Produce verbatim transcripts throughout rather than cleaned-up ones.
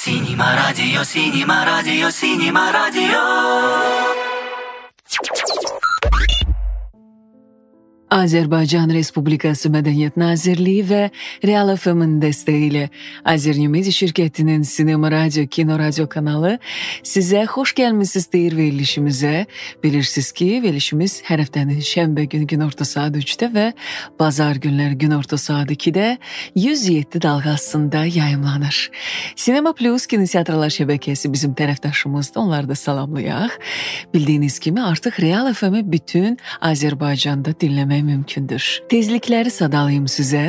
Sinema Radyo, Sinema Radyo, Sinema Radyo. Azerbaycan Respublikası Mədəniyyət Nazirliyi və Real F M-in dəstəyi Azernemedia şirkətinin Sinema Radyo, Kino Radyo kanalı sizə xoş gəlmisiniz deyir verilişimizə. Bilirsiniz ki, verilişimiz hər həftənin şənbə günü gün orta saat üçdə və bazar günləri gün orta saat ikidə yüz yeddi dalğasında yayımlanır. Sinema Plus kinoteatrlar şəbəkəsi bizim tərəfdaşımızdır, onları da salamlayaq. Bildiyiniz kimi artıq Real F M-i bütün Azərbaycanda dinləmək mümkündür. Tezlikləri sadalayım sizə.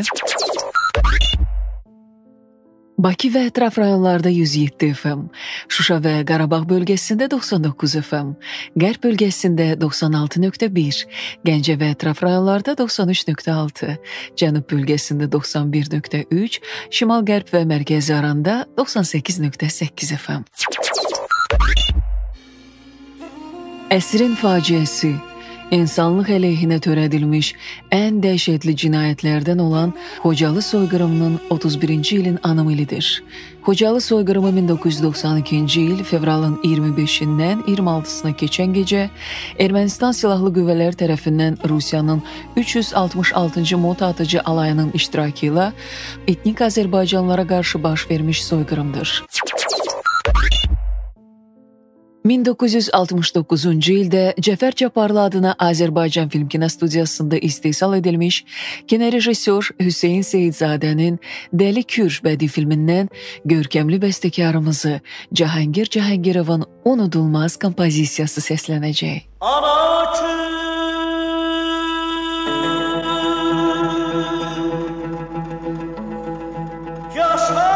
Bakı və ətraf rayonlarda yüz yeddi F M, Şuşa və Qarabağ bölgəsində doxsan doqquz F M, Qərb bölgəsində doxsan altı nöqtə bir, Gəncə və ətraf rayonlarda doxsan üç nöqtə altı, Cənub bölgəsində doxsan bir nöqtə üç, Şimal-Qərb və Mərkəzi aranda doxsan səkkiz nöqtə səkkiz F M. Əsrin faciəsi İnsanlıq əleyhinə törədilmiş ən dəhşətli cinayətlərdən olan Xocalı soyqırımının otuz birinci ilin anım ilidir. Xocalı soyqırımı min doqquz yüz doxsan ikinci il fevralın iyirmi beşindən iyirmi altısına keçən gecə Ermənistan silahlı qüvvələri tərəfindən Rusiyanın üç yüz altmış altıncı mota atıcı alayının iştirakı ilə etnik Azərbaycanlılara qarşı baş vermiş soyqırımdır. min doqquz yüz altmış doqquzuncu ildə Cəfər Cabbarlı adına Azərbaycan Film Kinostudiyasında istehsal edilmiş kinorejissor Hüseyn Seyidzadənin Dəli Kür bədii filmindən görkəmli bəstəkarımızı Cahangir Cahangirovun unudulmaz kompozisiyası səslənəcək. Ana Kür yaşa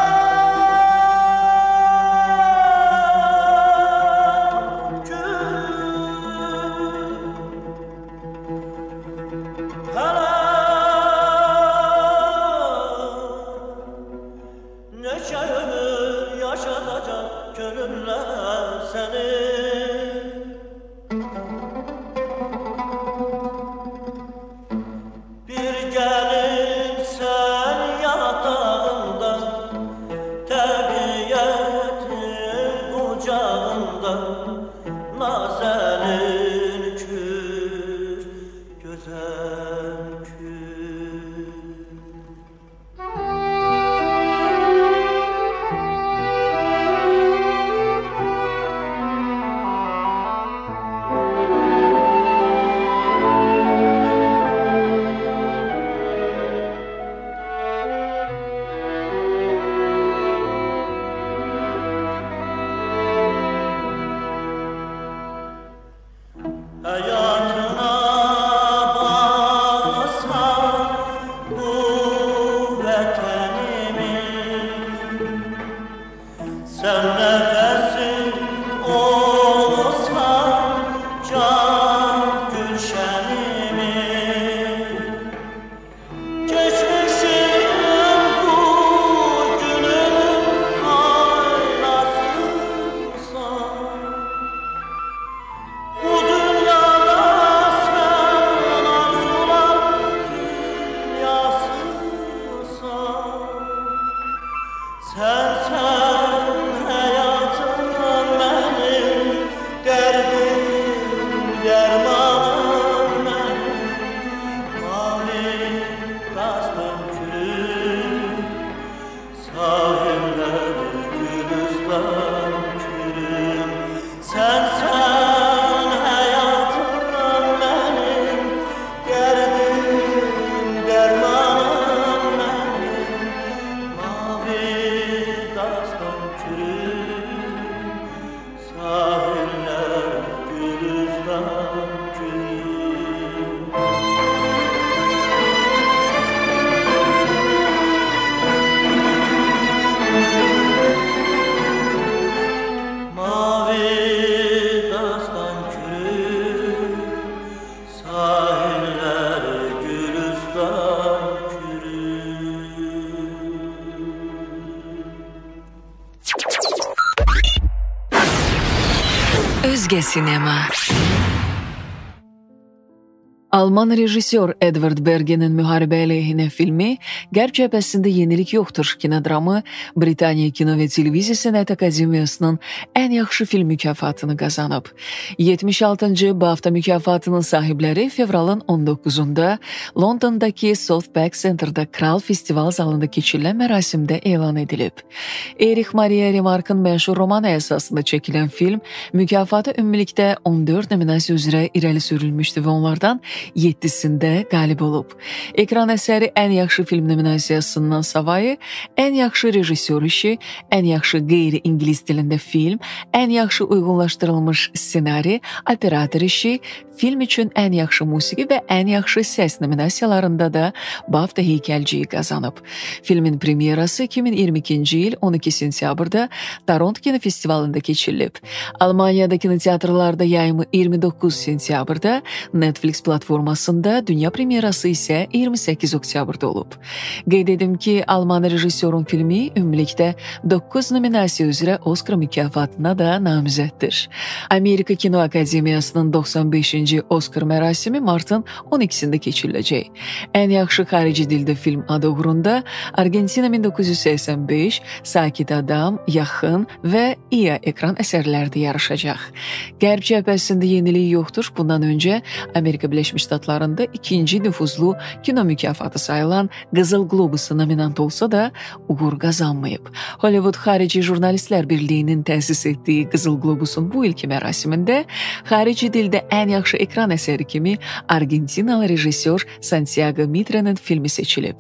Özgə Sinema. Alman rejissor Edvard Bergen'in Müharibə əleyhinə filmi Qərb cəbhəsində yenilik yoxdur kinodramı Britaniya Kino və Televiziya Sənət Akademiyasının ən yaxşı film mükafatını qazanıb. yetmiş altıncı BAFTA mükafatının sahibləri fevralın on doqquzunda Londondakı Southbank Center'da Kral Festival zalında keçirilən mərasimdə elan edilib. Erich Maria Remarque'ın məşhur romanı əsasında çəkilən film mükafata ümumilikdə on dörd nominasiya üzrə irəli sürülmüşdü və onlardan yeddisində qalib olub. Ekran əsəri ən yaxşı film nominasiyasından savayı, ən yaxşı rejissor işi, ən yaxşı qeyri-ingilis dilində film, ən yaxşı uyğunlaşdırılmış ssenari, operator işi, film üçün ən yaxşı musiqi və ən yaxşı səs nominasiyalarında da BAFTA heykəlciyi qazanıb. Filmin premyerası iki min iyirmi ikinci il on iki sentyabrda Toronto Kino Festivalında keçirilib. Almaniyada kinoteatrlarda yayımı iyirmi doqquz sentyabrda, Netflix platformasında, dünya premyerası isə iyirmi səkkiz oktyabrda olub. Qeyd edim ki, Alman rejissorun filmi ümumilikdə doqquz nominasiya üzrə Oscar mükafatına da namizəddir. Amerika Kino Akademiyasının doxsan beşinci Oscar mərasimi martın on ikisində keçiriləcək. Ən yaxşı xarici dildə film adı uğrunda Argentina min doqquz yüz səksən beş, Sakit Adam, Yaxın və İya ekran əsərlərdə yarışacaq. Qərb cəbhəsində yenilik yoxdur. Bundan öncə Amerika Birləşmiş Ştatlarında ikinci nüfuzlu kino mükafatı sayılan Qızıl Globusu nominant olsa da uğur qazanmayıb. Hollywood Xarici Jurnalistlər Birliyinin təsis etdiyi Qızıl Globusun bu ilki mərasimində xarici dildə ən yaxşı ekran əsəri kimi Argentinalı rejissor Santiago Mitre'nin filmi seçilib.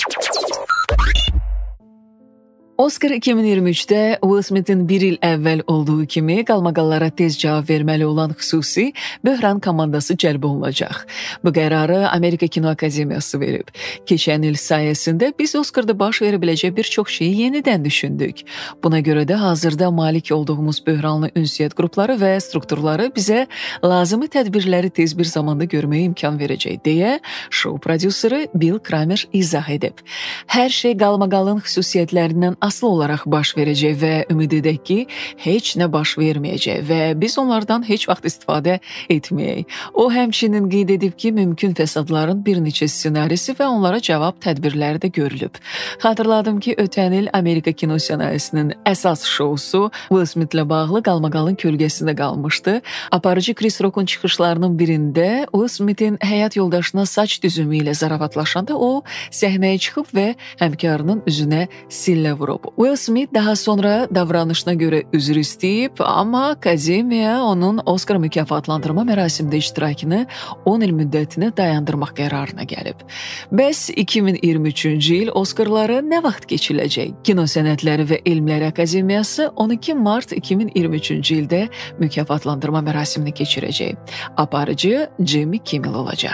Oscar iki min iyirmi üçdə Will Smith'in bir il əvvəl olduğu kimi qalmaqallara tez cavab verməli olan xüsusi böhran komandası cəlb olunacaq. Bu qərarı Amerika Kino Akademiyası verib. Keçən il sayəsində biz Oscar'da baş verə biləcək bir çox şeyi yenidən düşündük. Buna görə də hazırda malik olduğumuz böhranlı ünsiyyət qrupları və strukturları bizə lazımi tədbirləri tez bir zamanda görməyə imkan verəcək, deyə şou prodüseri Bill Kramer izah edib. Hər şey qalmaqalın xüsusiyyətlərindən asılı olaraq baş verəcək və ümid edək ki, heç nə baş verməyəcək və biz onlardan heç vaxt istifadə etməyək. O həmçinin qeyd edib ki, mümkün fəsadların bir neçə ssenarisi və onlara cavab tədbirləri də görülüb. Xatırladım ki, ötən il Amerika kino sənayesinin əsas şousu Will Smith'lə bağlı qalmaqalın kölgəsində qalmışdı. Aparıcı Chris Rock'un çıxışlarının birində Will Smith'in həyat yoldaşına saç düzümü ilə zarafatlaşanda o səhnəyə çıxıb və həmkarının üzünə sillə vurub. Will Smith daha sonra davranışına görə üzr istəyib, amma Akademiya onun Oscar mükafatlandırma mərasimində iştirakını on il müddətinə dayandırmaq qərarına gəlib. Bəs iki min iyirmi üçüncü il Oscarları nə vaxt keçiriləcək? Kino Sənətləri və Elmləri Akademiyası on iki mart iki min iyirmi üçüncü ildə mükafatlandırma mərasimini keçirəcək. Aparıcı Jimmy Kimmel olacaq.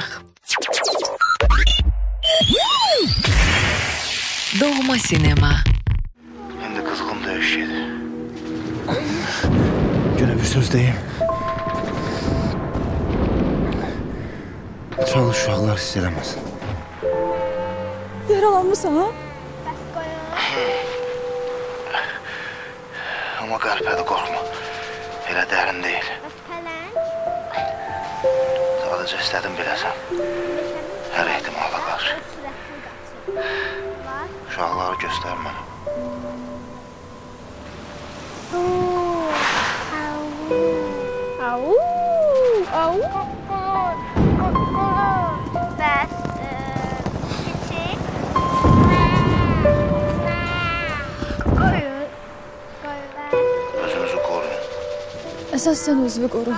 Doğma sinema. İndi qızğın döyüş gedir. Günə bir söz deyim. Çox uşaqlar hiss eləməsin. Yaralanmısan, ha? Amma qəlbə də qorxma. Elə dərin deyil. Sadəcə istədim biləsən. Hər ehtimala qarşı. Uşaqları göstər mənə. Au, au. Bəs, kiçik. Qoyun. Özünüzü qoruyun. Əsas sən özünü qoru.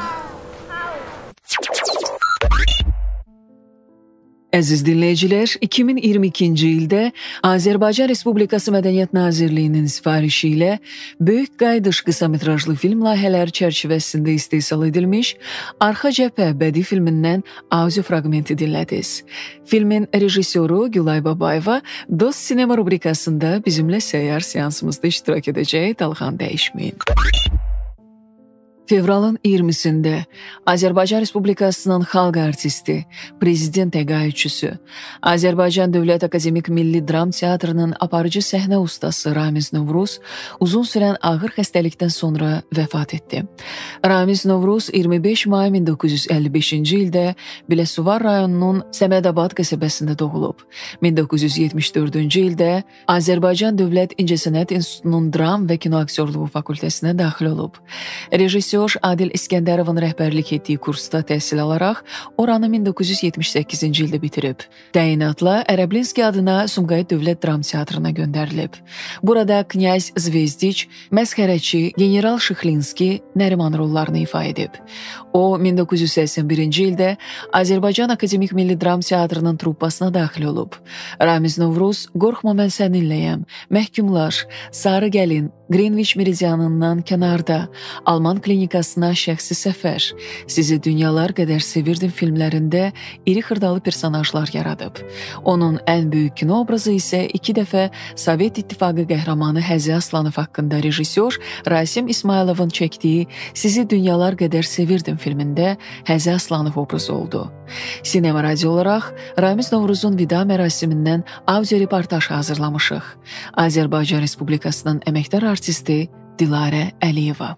Əziz dinləyicilər, iki min iyirmi ikinci ildə Azərbaycan Respublikası Mədəniyyət Nazirliyinin sifarişi ilə Böyük Qayıdış qısametrajlı film layihələri çərçivəsində istehsal edilmiş Arxa Cəbhə bədii filmindən audio fraqmenti dinlədiniz. Filmin rejissoru Gülay Babayeva Dost Sinema rubrikasında bizimlə səyyar seansımızda iştirak edəcək, dalğan dəyişməyin. Fevralın iyirmisində Azərbaycan Respublikasının xalq artisti, prezident təqaüdçüsü, Azərbaycan Dövlət Akademik Milli Dram Teatrının aparıcı səhnə ustası Ramiz Novruz uzun sürən ağır xəstəlikdən sonra vəfat etdi. Ramiz Novruz iyirmi beş may min doqquz yüz əlli beşinci ildə Biləsuvar rayonunun Səmədabad qəsəbəsində doğulub. min doqquz yüz yetmiş dördüncü ildə Azərbaycan Dövlət İncəsənət İnstitutunun Dram və Kino Aktyorluğu fakültəsinə daxil olub. Rejissor Adil İskəndərovun rəhbərlik etdiyi kursda təhsil alaraq oranı min doqquz yüz yetmiş səkkizinci ildə bitirib. Təyinatla Ərəblinski adına Sumqayıt Dövlət Dram Teatrına göndərilib. Burada Knyaz Zvezdiç, Məzhərəçi, General Şıxlinski, Nəriman rollarını ifa edib. O, min doqquz yüz səksən birinci ildə Azərbaycan Akademik Milli Dram Teatrının truppasına daxil olub. Ramiz Novruz, Qorxma mən səninləyəm, Məhkumlar, Sarı Gəlin, Greenwich Meridianından kənarda, Alman klinikasına şəxsi səfər, Sizi dünyalar qədər sevirdim filmlərində iri xırdalı personajlar yaradıb. Onun ən böyük kino obrazı isə iki dəfə Sovet İttifaqı qəhrəmanı Həzi Aslanov haqqında rejissor Rasim İsmayılovun çəkdiyi Sizi dünyalar qədər sevirdim filmində Həzi Aslanov obrazı oldu. Sinema radio olaraq Ramiz Novruzun vida mərasimindən audio reportaj hazırlamışıq. Azərbaycan Respublikasının əməkdar artisti Dilarə Əliyeva.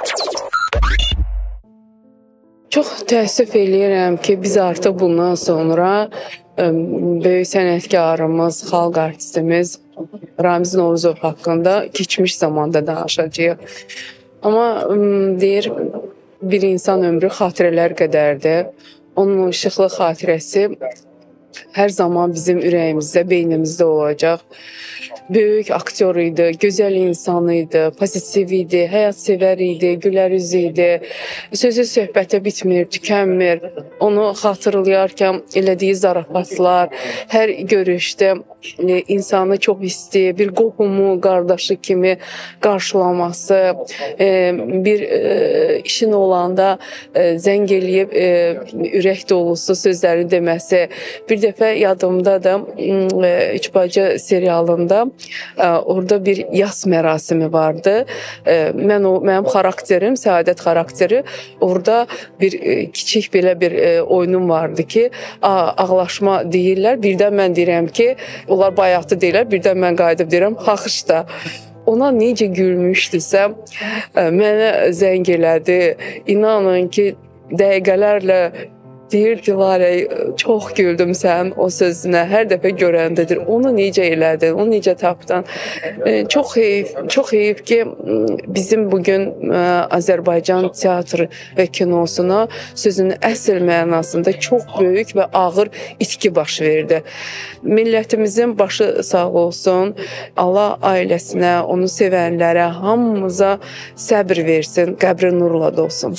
Çox təəssüf eləyirəm ki, biz artıq bundan sonra böyük sənətkarımız, xalq artistimiz Ramiz Novruzov haqqında keçmiş zamanda danışacağıq. Amma deyir, bir insan ömrü xatirələr qədərdir. Onun işıqlı xatirəsi hər zaman bizim ürəyimizdə, beynimizdə olacaq. Böyük aktyor idi, gözəl insan idi, pozitiv idi, həyat sevər idi, gülər üz idi. Sözü söhbətə bitmir, tükənmir. Onu xatırlayarkən elədiyi zarafatlar, hər görüşdə insanı çox istəyir, bir qohumu, qardaşı kimi qarşılaması, bir işin olanda zəng eləyib ürək dolusu sözləri deməsi. Bir dəfə yadımda da Üç Bacı serialında orada bir yas mərasimi vardı. Mən o, mənim xarakterim, Səadət xarakteri, orada bir kiçik belə bir oyunum vardı ki, ağlaşma deyirlər. Birdən mən deyirəm ki, onlar bayaqdı deyirlər, birdən mən qayıdıb deyirəm, xaxışda. Ona necə gülmüşdüsə, mənə zəng elədi. İnanın ki, dəqiqələrlə deyir, Dilarə, çox güldüm sənin o sözünə, hər dəfə görəndədir. Onu necə elədin, onu necə tapdın. Çox heyif, çox heyif ki, bizim bugün Azərbaycan teatr və kinosuna sözün əsl mənasında çox böyük və ağır itki baş verdi. Millətimizin başı sağ olsun, Allah ailəsinə, onu sevənlərə, hamımıza səbr versin, qəbri nurla dolsun.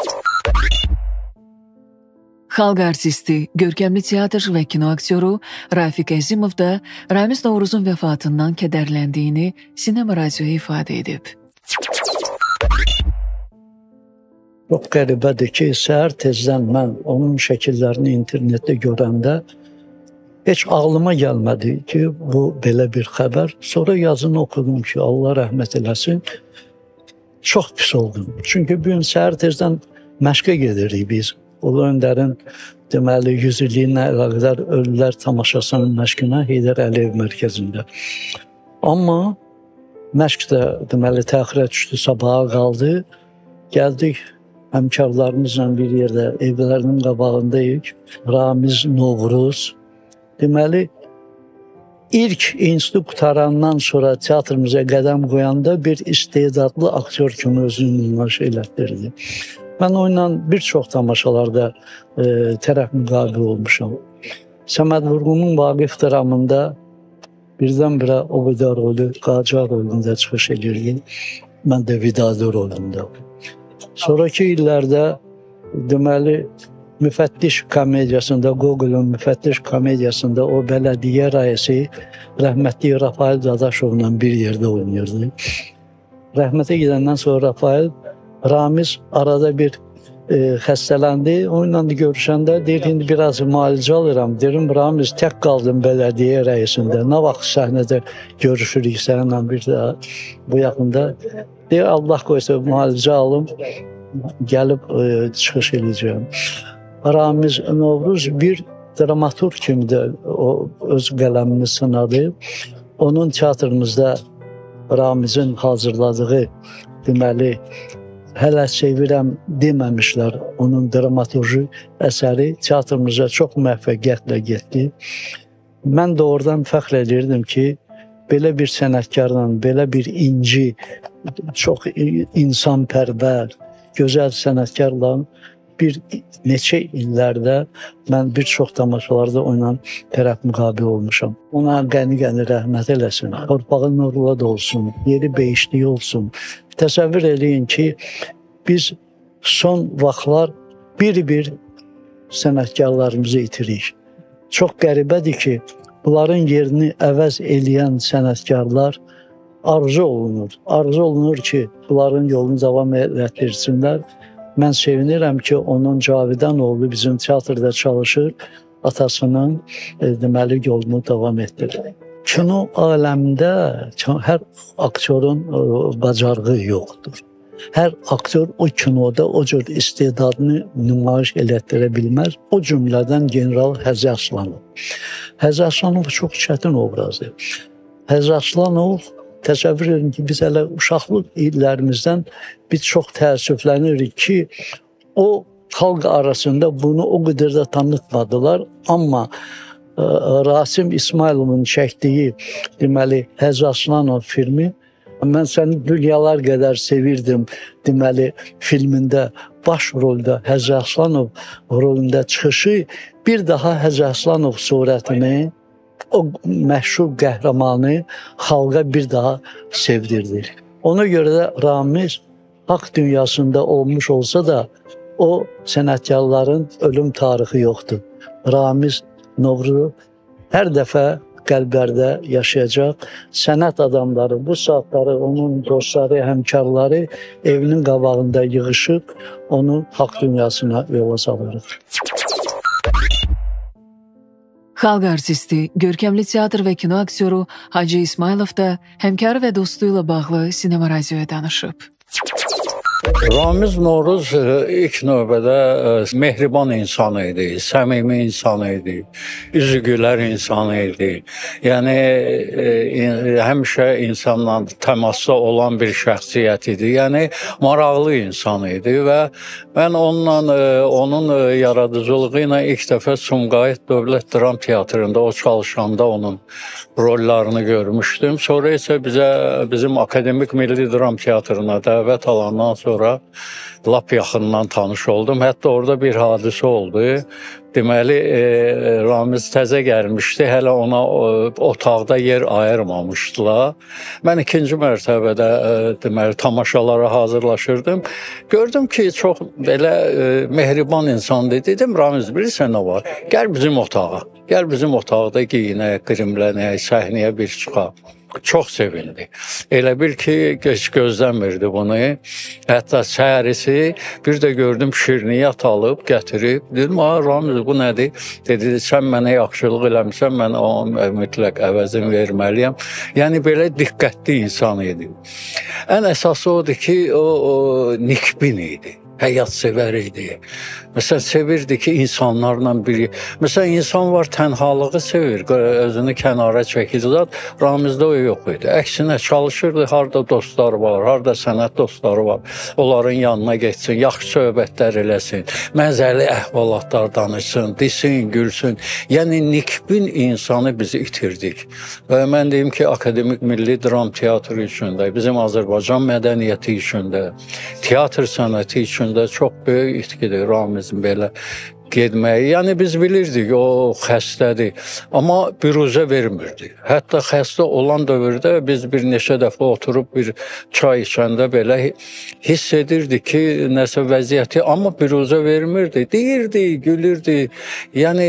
Xalq artisti, görkəmli teatr və kino aktyoru Rafiq Əzimov da Ramiz Novruzun vəfatından kədərləndiyini Sinema radioya ifadə edib. Çox qəribədir ki, səhər tezdən mən onun şəkillərini internetdə görəndə heç ağlıma gəlmədi ki, bu belə bir xəbər. Sonra yazını oxudum ki, Allah rəhmət eləsin. Çox pis oldum. Çünki bu gün səhər tezdən məşqə gedirik biz. Ulu Öndərin deməli yüz illiyinə əlaqədar Ölülər tamaşasının məşqinə Heydər Əliyev mərkəzində. Amma məşq də deməli təxirə düşdü, sabaha qaldı. Gəldik həmkarlarımızla bir yerdə evlərinin qabağındayıq. Ramiz Novruz. Deməli ilk institut qutarandan sonra teatrımıza qədəm qoyanda bir istedadlı aktyor kimi özünü nümayiş elətdirdi. Mən onunla bir çox tamaşalarda e, tərəf müqabil olmuşam. Səməd Vurğunun Vaqif dramında birdən-birə o vida rolü Qacar rolunda çıxış edirdi. Mən də Vidadi rolunda. Sonraki illərdə deməli müfəttiş komediyasında, Gogolun müfəttiş komediyasında o bələdiyyə rəisi rəhmətli Rafael Dadaşovla bir yerdə oynayırdı. Rəhmətə gedəndən sonra Rafael Ramiz arada bir e, xəstələndi. Onunla da görüşəndə deyir, indi biraz müalicə alıram. Derim, Ramiz, tək qaldım bələdiyyə rəisində. Nə vaxt səhnədə görüşürük səninlə bir daha bu yaxında. Deyir, Allah qoysa müalicə alım. gəlib e, çıxış edəcəm. Ramiz Novruz bir dramaturg kimi də o öz qələmini sınadı. Onun teatrımızda Ramizin hazırladığı deməli hələ sevirəm deməmişlər. Onun dramaturji əsəri teatrımıza çox müvəffəqiyyətlə getdi. Mən doğrudan fəxr edirdim ki, belə bir sənətkarla, belə bir inci, çox insanpərvər, gözəl sənətkarla bir neçə illərdə mən bir çox tamaşalarda oynan tərəf müqabil olmuşam. Ona qəni-qəni rəhmət eləsin, torpağı nurla da olsun, yeri beyişliyi olsun. Təsəvvür eləyin ki, biz son vaxtlar bir-bir sənətkarlarımızı itirik. Çox qəribədir ki, bunların yerini əvəz eləyən sənətkarlar arzu olunur. Arzu olunur ki, bunların yolunu davam etdirsinlər. Mən sevinirəm ki, onun Cavidan oğlu bizim teatrda çalışır, atasının e, deməli yolunu davam etdirir. Kino aləmində hər aktyorun e, bacarığı yoxdur. Hər aktyor o kinoda o cür istedadını nümayiş elətdirə bilməz. O cümlədən General Həzi Aslanov. Həzi Aslanov çox çətin obrazdır. Həzi Aslanov, təsəvvür edin ki, biz hələ uşaqlıq illərimizdən biz çox təəssüflənirik ki, o xalq arasında bunu o qədər də tanıtmadılar. Amma ə, Rasim İsmayılovun çəkdiyi deməli Həzi Aslanov filmi, mən səni dünyalar qədər sevirdim deməli filmində baş rolda Həzi Aslanov rolunda çıxışı bir daha Həzi Aslanov surətini, o məşhur qəhrəmanı xalqa bir daha sevdirdi. Ona görə də Ramiz haqq dünyasında olmuş olsa da o sənətkarların ölüm tarixi yoxdur. Ramiz Novruz hər dəfə qəlblərdə yaşayacaq. Sənət adamları bu saatları, onun dostları, həmkarları evinin qabağında yığışıb onu haqq dünyasına yola salırıq. Xalq artisti, görkəmli teatr və kino aktyoru Hacı İsmayılov da həmkarı və dostluğuyla bağlı Sinema Radioya danışıb. Ramiz Novruz ilk növbədə mehriban insan idi, səmimi insan idi, üzü gülər insan idi. Yəni e, həmişə insanla təmasda olan bir şəxsiyyət idi. Yəni maraqlı insan idi və mən onunla e, onun yaradıcılığı ilə ilk dəfə Sumqayıt Dövlət Dram Teatrında o çalışanda onun rollarını görmüşdüm. Sonra isə bizə bizim Akademik Milli Dram Teatrına dəvət alandan sonra lap yaxından tanış oldum. Hətta orada bir hadisə oldu. Deməli, e, Ramiz təzə gəlmişdi. Hələ ona e, otaqda yer ayırmamışdılar. Mən ikinci mərtəbədə e, deməli tamaşalara hazırlaşırdım. Gördüm ki, çox belə e, mehriban insandır. Dedim, Ramiz, bilirsən nə var? Gəl bizim otağa. Gəl bizim otaqda giyinək, qrimlənək, səhnəyə bir çıxaq. Çox sevindi. Elə bil ki, heç gözləmirdi bunu. Hətta səhərisi bir də gördüm şirniyyat alıb, gətirib. Dedim, Ramiz, bu nədir? Dedi, sən mənə yaxşılıq eləmişsən, mən ona mütləq əvəzini verməliyəm. Yəni, belə diqqətli insan idi. Ən əsası odur ki, o, o nikbin idi. Həyat sevər idi. Məsələn, sevirdi ki, insanlarla biri. Məsələn, insan var, tənhalığı sevir, özünü kənara çəkir. Ramizdə o yox idi. Əksinə çalışırdı, harada dostlar var, harada sənət dostları var. Onların yanına getsin, yaxşı söhbətlər eləsin, məzəli əhvalatlar danışsın, desin, gülsün. Yəni, nikbin insanı bizi itirdik. Və mən deyim ki, Akademik Milli Dram Teatrı üçün də, bizim Azərbaycan mədəniyyəti üçün də, teatr sənəti üçün də çox böyük itkidir Ramizin belə getməyi. Yəni biz bilirdik o xəstədir, amma büruzə vermirdi. Hətta xəstə olan dövrdə biz bir neçə dəfə oturub bir çay içəndə belə hiss edirdik ki, nəsə vəziyyəti, amma büruzə vermirdi. Deyirdi, gülürdü. Yəni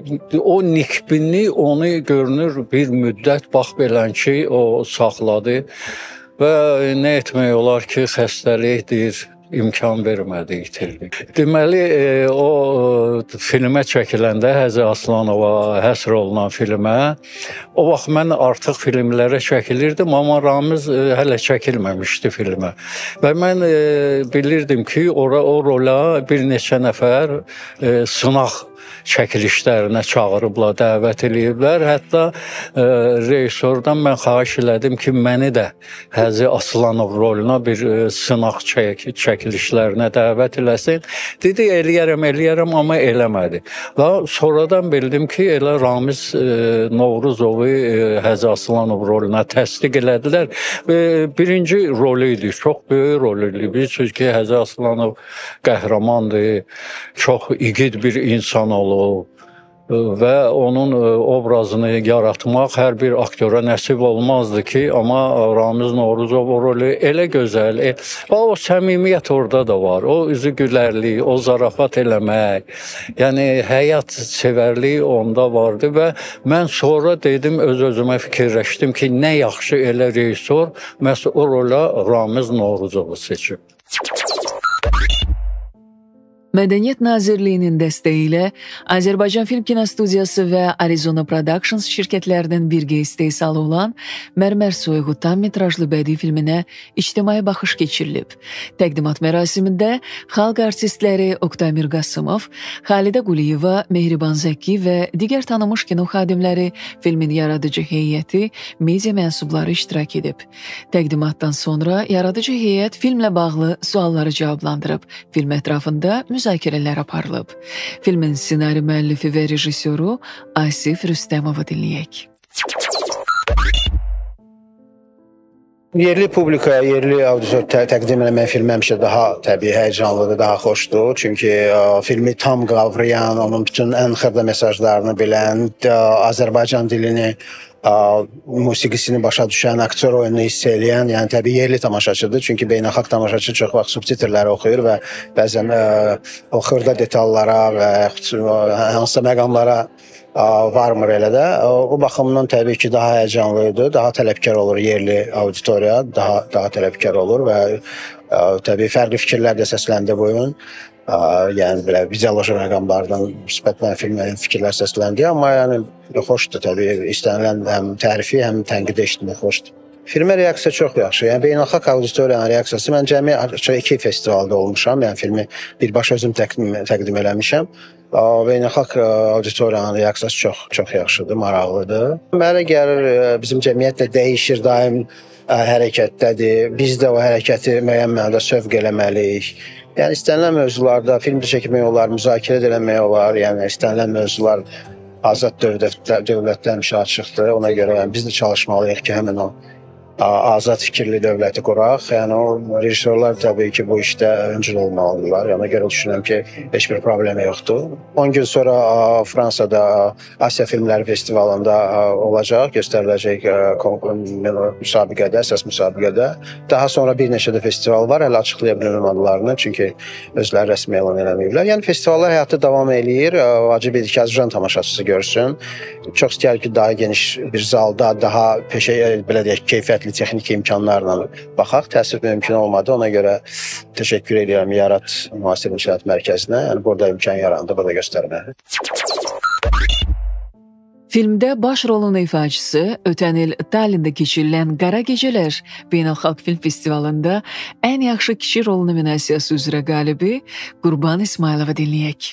o nikbinlik onu görünür bir müddət bax belən ki, o saxladı. Və nə etmək olar ki, xəstəlikdir. imkan vermədi, itirdi. Deməli, e, o filmə çəkiləndə Həzi Aslanova həsr olunan filmə, o vaxt mən artıq filmlərə çəkilirdim, amma Ramiz e, hələ çəkilməmişdi filmə. Və mən e, bilirdim ki, ora o rola bir neçə nəfər e, sınaq çəkilişlərinə çağırıblar, dəvət eləyiblər. Hətta e, rejissordan mən xahiş elədim ki, məni də Həzi Aslanov roluna bir e, sınaq çək çəkilişlərinə dəvət eləsin. Dedi, eləyərəm, eləyərəm, amma eləmədi. Və sonradan bildim ki, elə Ramiz e, Novruzovu e, Həzi Aslanov roluna təsdiq elədilər. E, birinci rolü idi, çox böyük rol idi. Bilirsiniz ki, Həzi Aslanov qəhrəmandır, çox igid bir insan olur. Və onun obrazını yaratmaq hər bir aktyora nəsib olmazdı ki, amma Ramiz Novruzov o rolü elə gözəl, e, o səmimiyyət orada da var, o üzü gülərlik, o zarafat eləmək, yəni həyat sevərliyi onda vardı və mən sonra dedim, öz-özümə fikirləşdim ki, nə yaxşı elə rejissor məhz o rola Ramiz Novruzovu seçib. Mədəniyyət Nazirliyinin dəstəyi ilə Azərbaycan Film Kinostudiyası və Arizona Productions şirkətlərinin birgə istehsalı olan Mərmər Soyuğu tam metrajlı bədii filminə ictimai baxış keçirilib. Təqdimat mərasimində xalq artistləri Oqtay Mirqasımov, Xalidə Quliyeva, Mehriban Zəki və digər tanınmış kino xadimləri, filmin yaradıcı heyəti, media mənsubları iştirak edib. Təqdimatdan sonra yaradıcı heyət filmlə bağlı sualları cavablandırıb. Film ətrafında müzakirələr aparılıb. Filmin ssenari müəllifi və rejissoru Asif Rüstəmovu dinləyək. Yerli publikaya, yerli auditor təqdim eləmək filmi həmişə daha təbii, həyəcanlıdır, daha xoşdur. Çünki ə, filmi tam qavrayan, onun bütün ən xırda mesajlarını bilən, ə, Azərbaycan dilini, ə, musiqisini başa düşən, aktyor oyununu hiss eləyən, yəni təbii yerli tamaşaçıdır. Çünki beynəlxalq tamaşaçı çox vaxt subtitrləri oxuyur və bəzən ə, o xırda detallara və hansısa məqamlara varmır elə də. O baxımdan təbii ki, daha həyəcanlıydı, daha tələbkar olur yerli auditoriya, daha daha tələbkar olur və ə, təbii fərqli fikirlər də səsləndi bu oyun. Ə, yəni belə vizuoloji məqamlardan müsbət mənfi fikirlər səsləndi, amma yəni xoşdur təbii. İstənilən həm tərifi, həm tənqid eşitmək xoşdur. Filmə reaksiya çox yaxşı. Yəni beynəlxalq auditoriyanın reaksiyası, mən cəmi iki festivalda olmuşam, yəni filmi birbaşa özüm təqdim, təqdim eləmişəm. Beynəlxalq auditoriyanın reaksiyası çox çox yaxşıdır, maraqlıdır. Mənə gəlir bizim cəmiyyət də dəyişir, daim hərəkətdədir. Biz də o hərəkəti müəyyən mənada sövq eləməliyik. Yəni istənilən mövzularda filmdə çəkmək olar, müzakirə eləmək olar. Yəni istənilən mövzular azad dövlətlər, dövlətlər həmişə açıqdır. Ona görə yəni, biz də çalışmalıyıq ki, həmin o azad fikirli dövləti quraq. Yəni o rejissorlar təbii ki, bu işdə öncül olmalıdırlar. Yəni görə düşünürəm ki, heç bir problem yoxdur. on gün sonra Fransada Asiya Filmləri Festivalında olacaq, göstəriləcək müsabiqədə, əsas müsabiqədə. Daha sonra bir neçə də festival var, hələ açıqlaya bilmirəm adlarını, çünki özləri rəsmi elan eləməyiblər. Yəni festivallar həyatı davam eləyir. Vacib edir ki, Azərbaycan tamaşaçısı görsün. Çox istəyər ki, daha geniş bir zalda, daha peşə, belə deyək, keyfiyyətli texniki imkanlarla baxaq. Təsir mümkün olmadı. Ona görə təşəkkür edirəm Yarat Müasir İnşaat Mərkəzinə. Yəni burada imkan yarandı, burada göstərməyə. Filmdə baş rolun ifaçısı ötən il Tallində keçirilən Qara Gecələr Beynəlxalq Film Festivalında ən yaxşı kişi rol nominasiyası üzrə qalibi Qurban İsmailova dinləyək.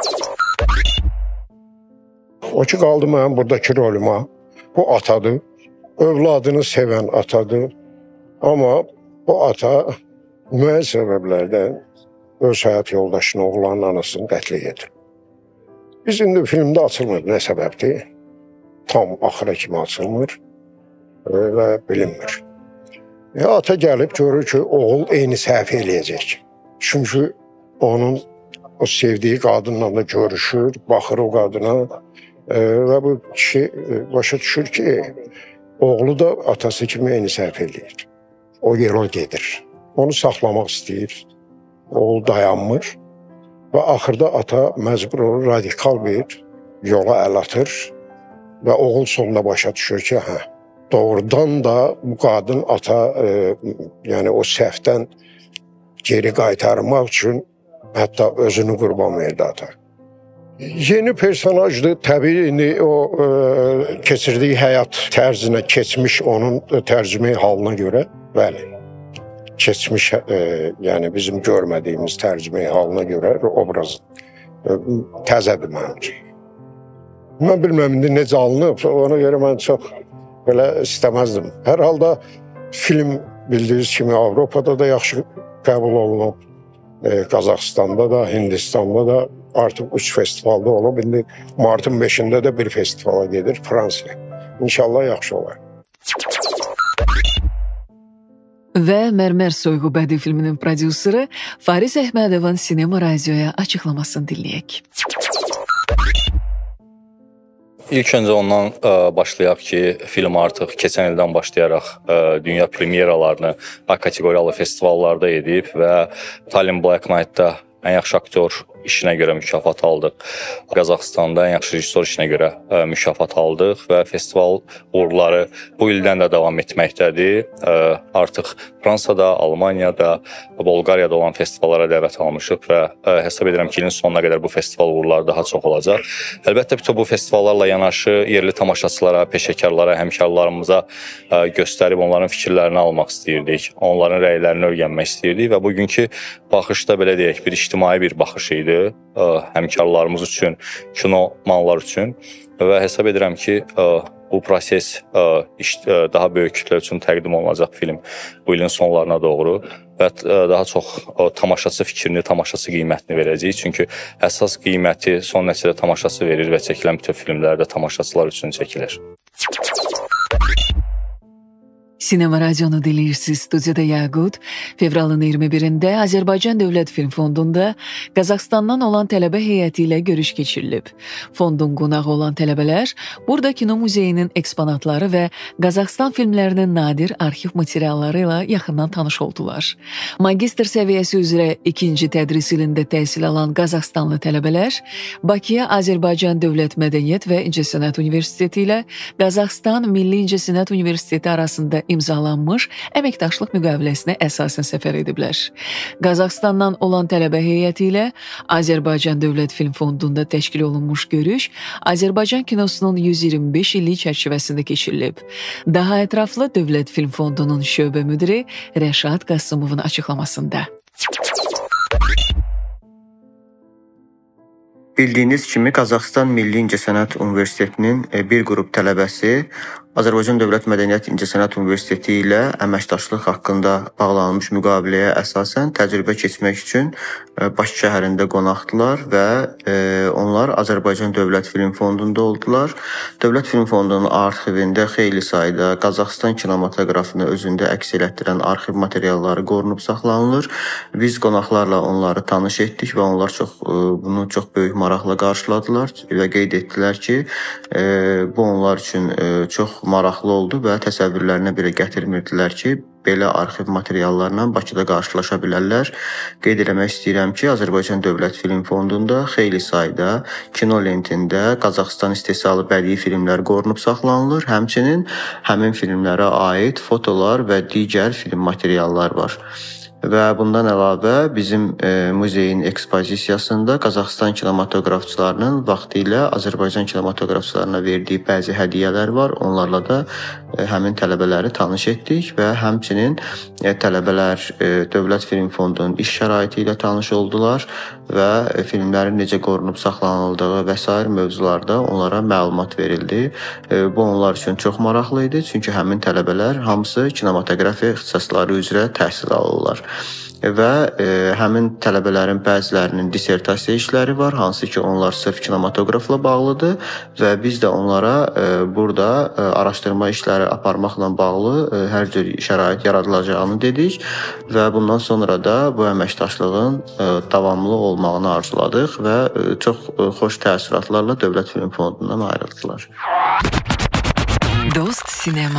O ki, qaldı mənim buradakı roluma. Bu atadır. Övladını sevən atadır. Amma bu ata müəyyən səbəblərdən öz həyat yoldaşını, oğlanın anasını qətlə yetir. Biz indi filmdə açılmır. Nə səbəbdir? Tam axıra kimi açılmır və bilinmir. E, ata gəlib görür ki, oğul eyni səhv eləyəcək. Çünki onun o sevdiyi qadınla da görüşür, baxır o qadına e, və bu kişi başa düşür ki, oğlu da atası kimi eyni səhv eləyir. O yola gedir. Onu saxlamaq istəyir. Oğul dayanmır və axırda ata məcbur olur, radikal bir yola əl atır və oğul sonunda başa düşür ki, hə, doğrudan da bu qadın ata, e, yəni o səhvdən geri qaytarmaq üçün hətta özünü qurban verdi ata. Yeni personajdır. Təbii indi o e, keçirdiyi həyat tərzinə keçmiş onun tərcümeyi halına görə, bəli. Keçmiş e, yəni bizim görmədiyimiz tərcümeyi halına görə obraz e, təzədir mənim üçün. Mən bilməm indi necə alınıb, ona görə mən çox belə istəməzdim. Hər halda film bildiyiniz kimi Avropada da yaxşı qəbul olunub. E, Qazaxstanda da, Hindistanda da artıq üç festivalda olub. İndi martın beşində də bir festivala gedir Fransaya. İnşallah yaxşı olar. Və Mərmər Soyğu bədii filminin prodüseri Fariz Əhmədovun Sinema Radioya açıqlamasını dinləyək. İlk öncə ondan ə, başlayaq ki, film artıq keçən ildən başlayaraq ə, dünya premyeralarını A kateqoriyalı festivallarda edib və Tallinn Black Night-da ən yaxşı aktyor işinə görə mükafat aldıq. Qazaxstanda ən yaxşı rejissor işinə görə ə, mükafat aldıq və festival uğurları bu ildən də davam etməkdədir. Ə, artıq Fransada, Almaniyada, Bolqariyada olan festivallara dəvət almışıq və ə, hesab edirəm ki, ilin sonuna qədər bu festival uğurları daha çox olacaq. Əlbəttə bütün bu festivallarla yanaşı yerli tamaşaçılara, peşəkarlara, həmkarlarımıza ə, göstərib onların fikirlərini almaq istəyirdik. Onların rəylərini öyrənmək istəyirdik və bugünkü baxışda belə deyək, bir ictimai bir baxış idi ə, həmkarlarımız üçün, kinomanlar üçün və hesab edirəm ki, ə, bu proses ə, iş, ə, daha böyük kütlə üçün təqdim olunacaq film bu ilin sonlarına doğru və ə, daha çox ə, tamaşaçı fikrini, tamaşaçı qiymətini verəcəyik. Çünki əsas qiyməti son nəticədə tamaşaçı verir və çəkilən bütün filmlərdə tamaşaçılar üçün çəkilir. Sinema Radionu dinləyirsiniz. Studiyada Yaqut. Fevralın iyirmi birində Azərbaycan Dövlət Film Fondunda Qazaxstandan olan tələbə heyəti ilə görüş keçirilib. Fondun qonağı olan tələbələr burada kino muzeyinin eksponatları və Qazaxstan filmlərinin nadir arxiv materialları ilə yaxından tanış oldular. Magistr səviyyəsi üzrə ikinci tədris ilində təhsil alan Qazaxstanlı tələbələr Bakıya Azərbaycan Dövlət Mədəniyyət və İncəsənət Universiteti ilə Qazaxstan Milli İncəsənət Universiteti arasında imzalanmış əməkdaşlıq müqaviləsinə əsasən səfər ediblər. Qazaxstandan olan tələbə heyəti ilə Azərbaycan Dövlət Film Fondunda təşkil olunmuş görüş Azərbaycan kinosunun yüz iyirmi beş illik çərçivəsində keçirilib. Daha ətraflı Dövlət Film Fondunun şöbə müdiri Rəşad Qasımovun açıqlamasında. Bildiyiniz kimi Qazaxstan Milli İncəsənət Universitetinin bir qrup tələbəsi Azərbaycan Dövlət Mədəniyyət İncəsənət Universiteti ilə əməkdaşlıq haqqında bağlanmış müqaviləyə əsasən təcrübə keçmək üçün Bakı şəhərində qonaqdılar və onlar Azərbaycan Dövlət Film Fondunda oldular. Dövlət Film Fondunun arxivində xeyli sayda Qazaxstan kinematoqrafını özündə əks elətdirən arxiv materialları qorunub saxlanılır. Biz qonaqlarla onları tanış etdik və onlar çox bunu çox böyük maraqla qarşıladılar və qeyd etdilər ki, bu onlar üçün çox maraqlı oldu və təsəvvürlərinə belə gətirmirdilər ki, belə arxiv materiallarla Bakıda qarşılaşa bilərlər. Qeyd eləmək istəyirəm ki, Azərbaycan Dövlət Film Fondunda xeyli sayda kino lentində Qazaxstan istehsalı bədii filmlər qorunub saxlanılır. Həmçinin həmin filmlərə aid fotolar və digər film materiallar var. Və bundan əlavə bizim e, muzeyin ekspozisiyasında Qazaxstan kinematoqrafçılarının vaxtilə Azərbaycan kinematoqrafçılarına verdiyi bəzi hədiyyələr var. Onlarla da e, həmin tələbələri tanış etdik və həmçinin e, tələbələr e, Dövlət Film Fondunun iş şəraiti ilə tanış oldular və e, filmlərin necə qorunub saxlanıldığı və sair mövzularda onlara məlumat verildi. E, bu onlar üçün çox maraqlı idi, çünki həmin tələbələr hamısı kinematoqrafiya ixtisasları üzrə təhsil alırlar. Və e, həmin tələbələrin bəzilərinin dissertasiya işləri var, hansı ki onlar sırf kinematoqrafla bağlıdır və biz də onlara e, burada e, araşdırma işləri aparmaqla bağlı e, hər cür şərait yaradılacağını dedik və bundan sonra da bu əməkdaşlığın e, davamlı olmağını arzuladıq və e, çox e, xoş təəssüratlarla Dövlət Film Fondundan ayrıldılar. Dost Sinema.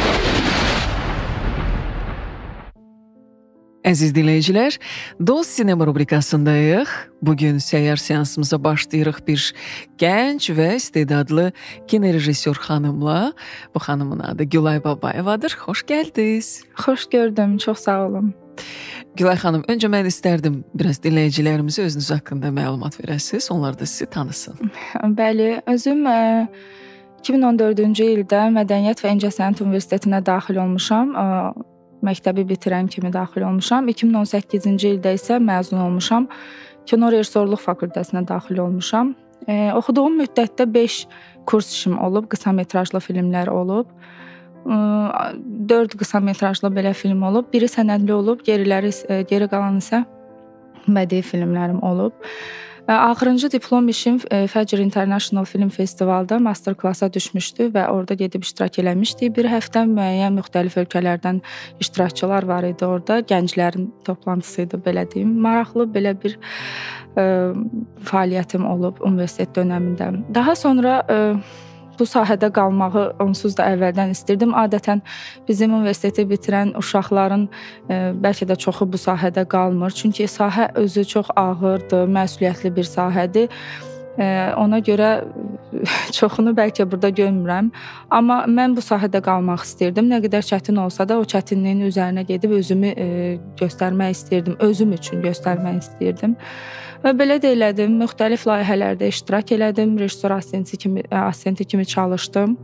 Əziz dinləyicilər, Dost Sinema rubrikasındayıq. Bugün səyyar seansımıza başlayırıq bir gənc və istedadlı kinorejissor xanımla. Bu xanımın adı Gülay Babayevadır. Xoş gəldiniz. Xoş gördüm, çox sağ olun. Gülay xanım, öncə mən istərdim biraz dinləyicilərimizə özünüz haqqında məlumat verəsiniz, onlar da sizi tanısın. Bəli, özüm iki min on dördüncü ildə Mədəniyyət və İncəsənət Universitetinə daxil olmuşam. Məktəbi bitirən kimi daxil olmuşam. iki min on səkkizinci ildə isə məzun olmuşam. Kino rejissorluq fakültəsinə daxil olmuşam. E, oxuduğum müddətdə beş kurs işim olub, qısa metrajlı filmlər olub. dörd qısa metrajlı belə film olub. Biri sənədli olub, geriləri geri qalan isə bədii filmlərim olub. Axırıncı diplom işim Fəcr International Film Festivalda master klassa düşmüşdü və orada gedib iştirak eləmişdik. Bir həftə müəyyən müxtəlif ölkələrdən iştirakçılar var idi orada. Gənclərin toplantısı idi, belə deyim. Maraqlı belə bir ə, fəaliyyətim olub universitet dövründə. Daha sonra ə, bu sahədə qalmağı onsuz da əvvəldən istirdim. Adətən bizim universiteti bitirən uşaqların e, bəlkə də çoxu bu sahədə qalmır. Çünki sahə özü çox ağırdır, məsuliyyətli bir sahədir. E, ona görə çoxunu bəlkə burada görmürəm. Amma mən bu sahədə qalmaq istirdim. Nə qədər çətin olsa da o çətinliyin üzərinə gedib özümü e, göstərmək istirdim. Özüm üçün göstərmək istirdim. Və belə də elədim, müxtəlif layihələrdə iştirak elədim, rejissor assistenti kimi, assistenti kimi çalışdım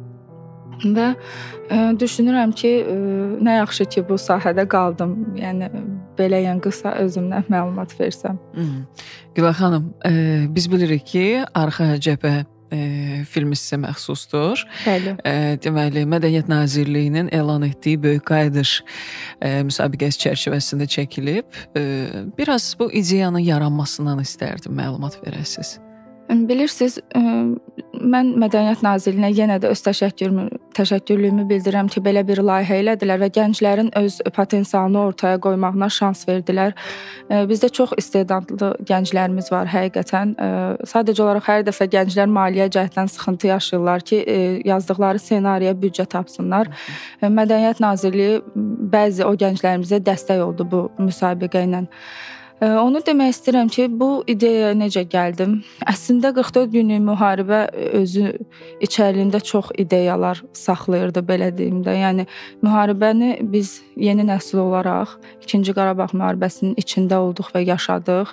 və e, düşünürəm ki, e, nə yaxşı ki, bu sahədə qaldım. Yəni, belə yəni qısa özümdən məlumat versəm. Gülay xanım, e, biz bilirik ki, arxa cəbhə E, filmi sizə məxsusdur. Bəli. E, deməli, Mədəniyyət Nazirliyinin elan etdiyi Böyük Qayıdış e, müsabiqəsi çərçivəsində çəkilib. E, biraz bu ideyanın yaranmasından istərdim məlumat verəsiniz. Bilirsiniz, mən Mədəniyyət Nazirliyinə yenə də öz təşəkkürümü, təşəkkürlüyümü bildirirəm ki, belə bir layihə elədilər və gənclərin öz potensialını ortaya qoymağına şans verdilər. Bizdə çox istedadlı gənclərimiz var həqiqətən. Sadəcə olaraq hər dəfə gənclər maliyyə cəhətdən sıxıntı yaşayırlar ki, yazdıqları ssenariyə büdcə tapsınlar. Mədəniyyət Nazirliyi bəzi o gənclərimizə dəstək oldu bu müsabiqə ilə. Onu demək istəyirəm ki, bu ideyaya necə gəldim? Əslində qırx dörd günlük müharibə özü içərisində çox ideyalar saxlayırdı, belə deyim də. Yəni müharibəni biz yeni nəsil olaraq İkinci Qarabağ müharibəsinin içində olduq və yaşadıq.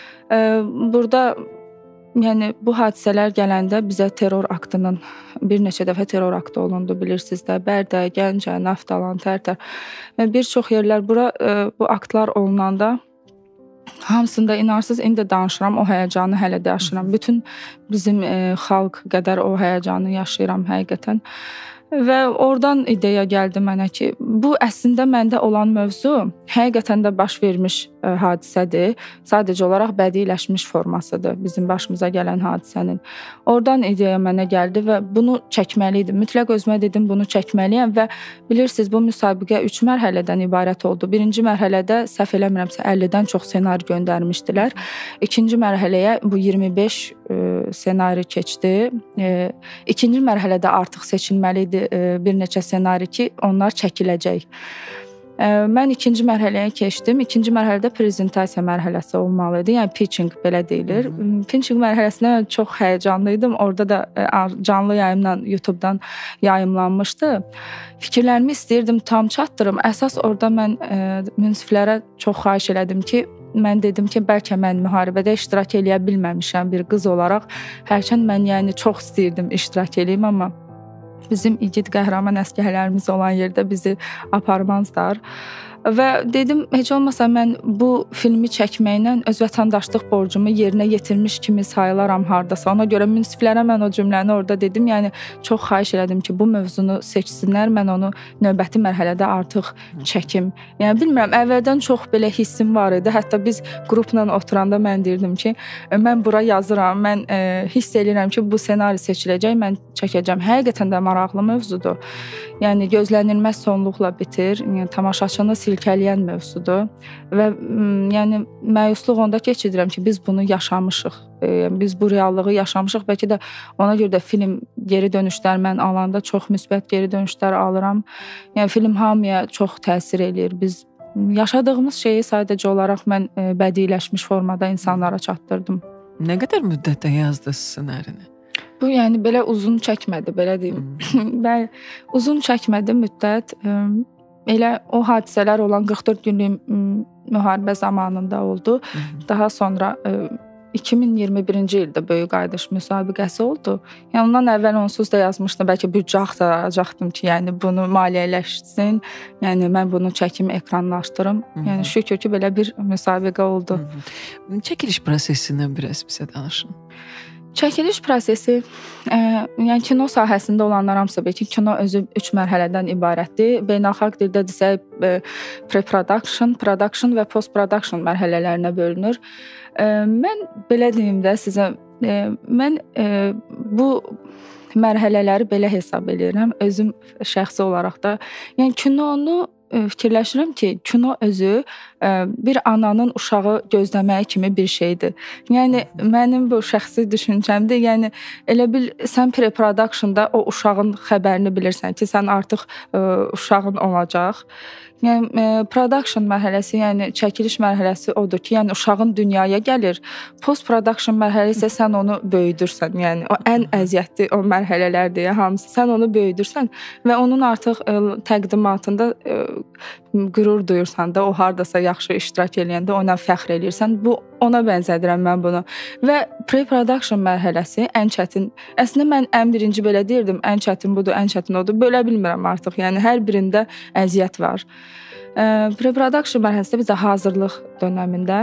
Burada yəni bu hadisələr gələndə bizə terror aktının bir neçə dəfə terror aktı olundu, bilirsiniz də. Bərdə, Gəncə, Naftalan, Tərtər. Bir çox yerlər bura bu aktlar olunanda hamısında inarsız indi danışıram, o həyəcanı hələ də yaşayıram. Bütün bizim e, xalq qədər o həyəcanı yaşayıram həqiqətən. Və oradan ideya gəldi mənə ki, bu əslində məndə olan mövzu həqiqətən də baş vermiş ə, hadisədir. Sadəcə olaraq bədiləşmiş formasıdır bizim başımıza gələn hadisənin. Oradan ideya mənə gəldi və bunu çəkməli idim. Mütləq özümə dedim, bunu çəkməliyəm və bilirsiniz, bu müsabiqə üç mərhələdən ibarət oldu. Birinci mərhələdə səhv eləmirəmsə əllidən çox ssenari göndərmişdilər. İkinci mərhələyə bu iyirmi beş ə, ssenari keçdi. E, ikinci mərhələdə artıq seçilməli idi bir neçə ssenari ki, onlar çəkiləcək. Mən ikinci mərhələyə keçdim. İkinci mərhələdə prezentasiya mərhələsi olmalı idi. Yəni pitching belə deyilir. Hı-hı. Pitching mərhələsində çox həyəcanlı idim. Orada da canlı yayımla YouTube-dan yayımlanmışdı. Fikirlərimi istəyirdim tam çatdırım. Əsas orada mən e, münsiflərə çox xahiş elədim ki, mən dedim ki, bəlkə mən müharibədə iştirak eləyə bilməmişəm bir qız olaraq. Hərçənd mən yəni çox istəyirdim iştirak eləyim, amma bizim igid qəhrəman əsgərlərimiz olan yerdə bizi aparmazlar. Və dedim, heç olmasa mən bu filmi çəkməklə öz vətəndaşlıq borcumu yerinə yetirmiş kimi sayılaram hardasa. Ona görə münsiflərə mən o cümləni orada dedim. Yəni çox xahiş elədim ki, bu mövzunu seçsinlər, mən onu növbəti mərhələdə artıq çəkim. Yəni bilmirəm, əvvəldən çox belə hissim var idi. Hətta biz qrupla oturanda mən deyirdim ki, mən bura yazıram, mən e, hiss edirəm ki, bu ssenari seçiləcək, mən çəkəcəm. Həqiqətən də maraqlı mövzudur. Yəni gözlənilməz sonluqla bitir. Yəni tamaşaçını silkələyən mövzudur və yəni məyusluq onda keçirirəm ki, biz bunu yaşamışıq. Yəni biz bu reallığı yaşamışıq. Bəlkə də ona görə də film geri dönüşlər mən alanda çox müsbət geri dönüşlər alıram. Yəni film hamıya çox təsir eləyir. Biz yaşadığımız şeyi sadəcə olaraq mən bədiləşmiş formada insanlara çatdırdım. Nə qədər müddətdə yazdınız ssenarini? Bu yəni belə uzun çəkmədi, belə deyim. Bəli, uzun çəkmədi müddət. Elə o hadisələr olan qırx dörd günlük müharibə zamanında oldu. Daha sonra iki min iyirmi birinci ildə böyük qayıdış müsabiqəsi oldu. Yəni ondan əvvəl onsuz da yazmışdım, bəlkə büdcə axtaracaqdım ki, yəni bunu maliyyələşsin. Yəni mən bunu çəkim ekranlaşdırım. Yəni şükür ki, belə bir müsabiqə oldu. Çəkiliş prosesindən biraz bizə danışın. Çəkiliş prosesi, e, yəni kino sahəsində olanlar hamısı bilir ki, kino özü üç mərhələdən ibarətdir. Beynəlxalq dildə desək, e, pre-production, production və post-production mərhələlərinə bölünür. E, mən belə deyim də sizə, e, mən e, bu mərhələləri belə hesab edirəm, özüm şəxsi olaraq da. Yəni kinonu fikirləşirəm ki, kino özü bir ananın uşağı gözləməyi kimi bir şeydir. Yəni mənim bu şəxsi düşüncəmdir. Yəni elə bil sən pre-productionda o uşağın xəbərini bilirsən ki, sən artıq uşağın olacaq. Yəni production mərhələsi, yəni çəkiliş mərhələsi odur ki, yəni uşağın dünyaya gəlir. Post-production mərhələsi isə sən onu böyüdürsən. Yəni o ən əziyyətli o mərhələlərdir, hamısı. Sən onu böyüdürsən və onun artıq ə, təqdimatında ə, qürur duyursan da, o hardasa yaxşı iştirak eləyəndə ona fəxr eləyirsən. Bu ona bənzədirəm mən bunu. Və pre-production mərhələsi ən çətin. Əslində mən ən birinci belə deyirdim, ən çətin budur, ən çətin odur. Bölə bilmirəm artıq. Yəni hər birində əziyyət var. Pre-production mərhələsində bizə hazırlıq dönəmində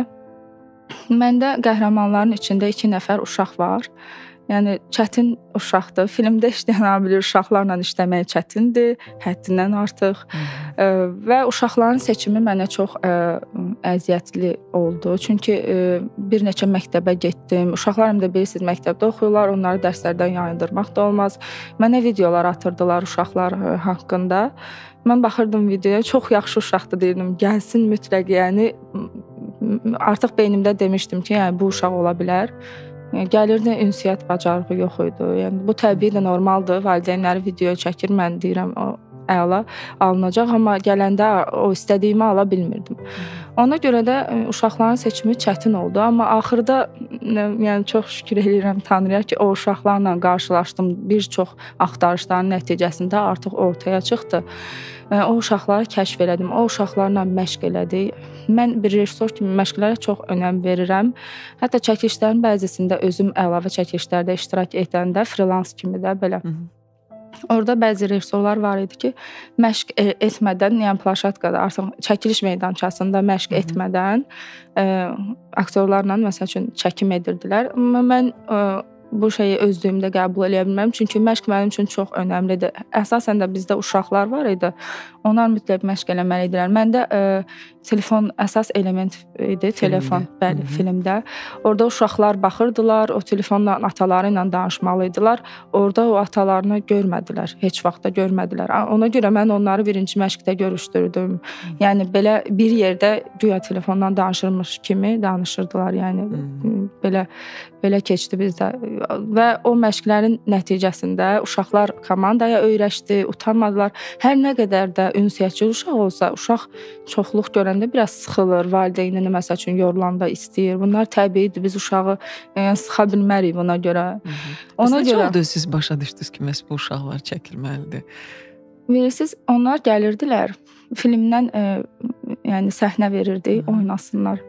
məndə qəhrəmanların içində iki nəfər uşaq var. Yəni çətin uşaqdır. Filmdə işləyən bilir, uşaqlarla işləmək çətindir, həddindən artıq. Ə, və uşaqların seçimi mənə çox ə, əziyyətli oldu. Çünki ə, bir neçə məktəbə getdim. Uşaqlarım da bilirsiniz, məktəbdə oxuyurlar, onları dərslərdən yayındırmaq da olmaz. Mənə videolar atırdılar uşaqlar ə, haqqında. Mən baxırdım videoya, çox yaxşı uşaqdır deyirdim, gəlsin mütləq. Yəni artıq beynimdə demişdim ki, yəni bu uşaq ola bilər. Gəlirdi, ünsiyyət bacarığı yox idi. Yəni bu təbii də normaldır. Valideynləri video çəkir, mən deyirəm o əla alınacaq, amma gələndə o istədiyimi ala bilmirdim. Ona görə də uşaqların seçimi çətin oldu, amma axırda yəni çox şükür edirəm Tanrıya ki, o uşaqlarla qarşılaşdım. Bir çox axtarışların nəticəsində artıq ortaya çıxdı. O uşaqları kəşf elədim, o uşaqlarla məşq elədik. Mən bir rejissor kimi məşqlərə çox önəm verirəm. Hətta çəkilişlərin bəzisində özüm əlavə çəkilişlərdə iştirak edəndə, freelance kimi də belə. Hı -hı. Orada bəzi rejissorlar var idi ki, məşq etmədən, yəni plaşatkada, artıq çəkiliş meydançasında məşq Hı -hı. etmədən ə, aktyorlarla məsəl üçün çəkim edirdilər. Mən ə, bu şeyi özlüyümdə qəbul edə bilməm. Çünki məşq mənim üçün çox önəmlidir. Əsasən də bizdə uşaqlar var idi. Onlar mütləq məşq eləməlidirlər. Məndə ə, telefon əsas element idi, telefon, filmdə. Bəli, Hı -hı. filmdə. Orada uşaqlar baxırdılar, o telefonla ataları ilə danışmalıydılar. Orada o atalarını görmədilər, heç vaxt da görmədilər. Ona görə mən onları birinci məşqdə görüşdürdüm. Hı -hı. Yəni belə bir yerdə güya telefondan danışırmış kimi danışırdılar. Yəni Hı -hı. belə belə keçdi bizdə. Və o məşqlərin nəticəsində uşaqlar komandaya öyrəşdi, utanmadılar. Hər nə qədər də ünsiyyətçi uşaq olsa, uşaq çoxluq görəndə biraz sıxılır, valideynini məsəl üçün yorulanda istəyir. Bunlar təbiidir. Biz uşağı yəni, sıxa bilmərik buna görə. Hı -hı. Ona Necə görə oldu siz başa düşdünüz ki, məhz bu uşaqlar çəkilməlidir? Bilirsiniz, onlar gəlirdilər, filmdən e, yəni səhnə verirdi, Hı -hı. oynasınlar.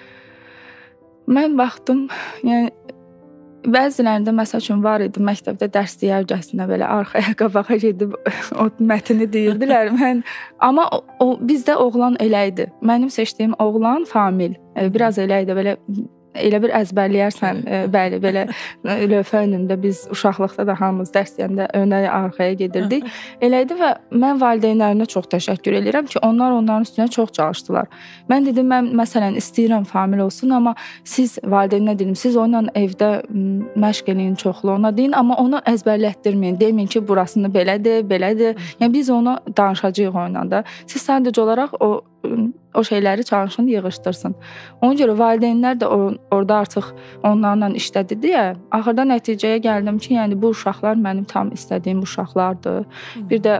Mən baxdım, yəni bəzilərində məsəl üçün var idi, məktəbdə dərs deyərgəsinə belə arxaya qabağa gedib o mətni deyirdilər. Mən amma o, o bizdə oğlan elə idi. Mənim seçdiyim oğlan Famil. Biraz elə idi, belə elə bir əzbərləyərsən, e, bəli, belə lövhə önündə biz uşaqlıqda da hamımız dərs deyəndə önə, arxaya gedirdik. Elə idi və mən valideynlərinə çox təşəkkür edirəm ki, onlar onların üstünə çox çalışdılar. Mən dedim, mən məsələn istəyirəm Famil olsun, amma siz valideyninə dedim, siz onunla evdə məşq eləyin çoxlu, ona deyin, amma onu əzbərlətdirməyin. Deməyin ki, burasını belədir, belədir. Yəni biz onu danışacağıq onunla da. Siz sadəcə olaraq o o şeyləri çalışın, yığışdırsın. Ona görə valideynlər də orada artıq onlarla işlədi deyə axırda nəticəyə gəldim ki, yəni bu uşaqlar mənim tam istədiyim uşaqlardır. Bir də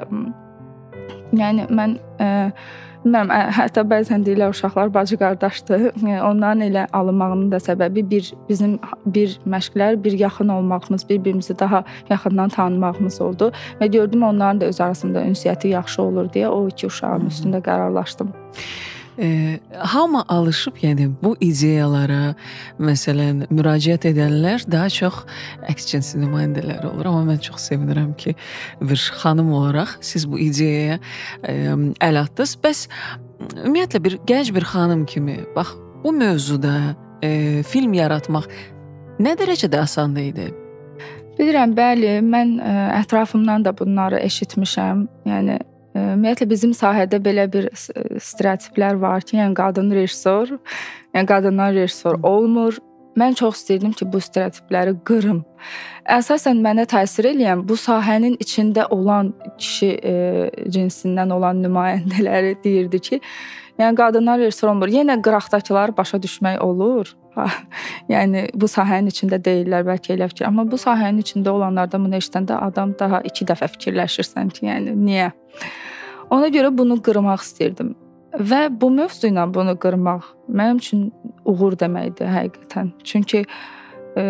yəni mən e, bilmirəm, hətta bəzən deyirlər uşaqlar bacı qardaşdır. Yəni onların elə alınmağının da səbəbi bir bizim bir məşqlər, bir yaxın olmağımız, bir-birimizi daha yaxından tanımağımız oldu və gördüm onların da öz arasında ünsiyyəti yaxşı olur deyə o iki uşağın üstündə qərarlaşdım. E, hamı alışıb, yəni bu ideyalara məsələn müraciət edənlər daha çox əks cinsi nümayəndələri olur. Amma mən çox sevinirəm ki, bir xanım olaraq siz bu ideyaya e, əl atdınız. Bəs ümumiyyətlə bir gənc bir xanım kimi, bax bu mövzuda e, film yaratmaq nə dərəcədə asan idi? Bilirəm, bəli, mən ə, ətrafımdan da bunları eşitmişəm. Yəni ümumiyyətlə bizim sahədə belə bir stereotiplər var ki, yəni qadın rejissor, yəni qadınlar rejissor olmur. Mən çox istəyirdim ki, bu stereotipləri qırım. Əsasən mənə təsir edən bu sahənin içində olan kişi e, cinsindən olan nümayəndələri deyirdi ki, yəni qadınlar rejissor olmur. Yenə qıraqdakılar başa düşmək olur. Yəni bu sahənin içində deyirlər bəlkə elə fikir, amma bu sahənin içində olanlardan bunu eşidəndə adam daha iki dəfə fikirləşirsən ki, yəni niyə? Ona görə bunu qırmaq istirdim. Və bu mövzu ilə bunu qırmaq mənim üçün uğur deməkdir həqiqətən. Çünki e,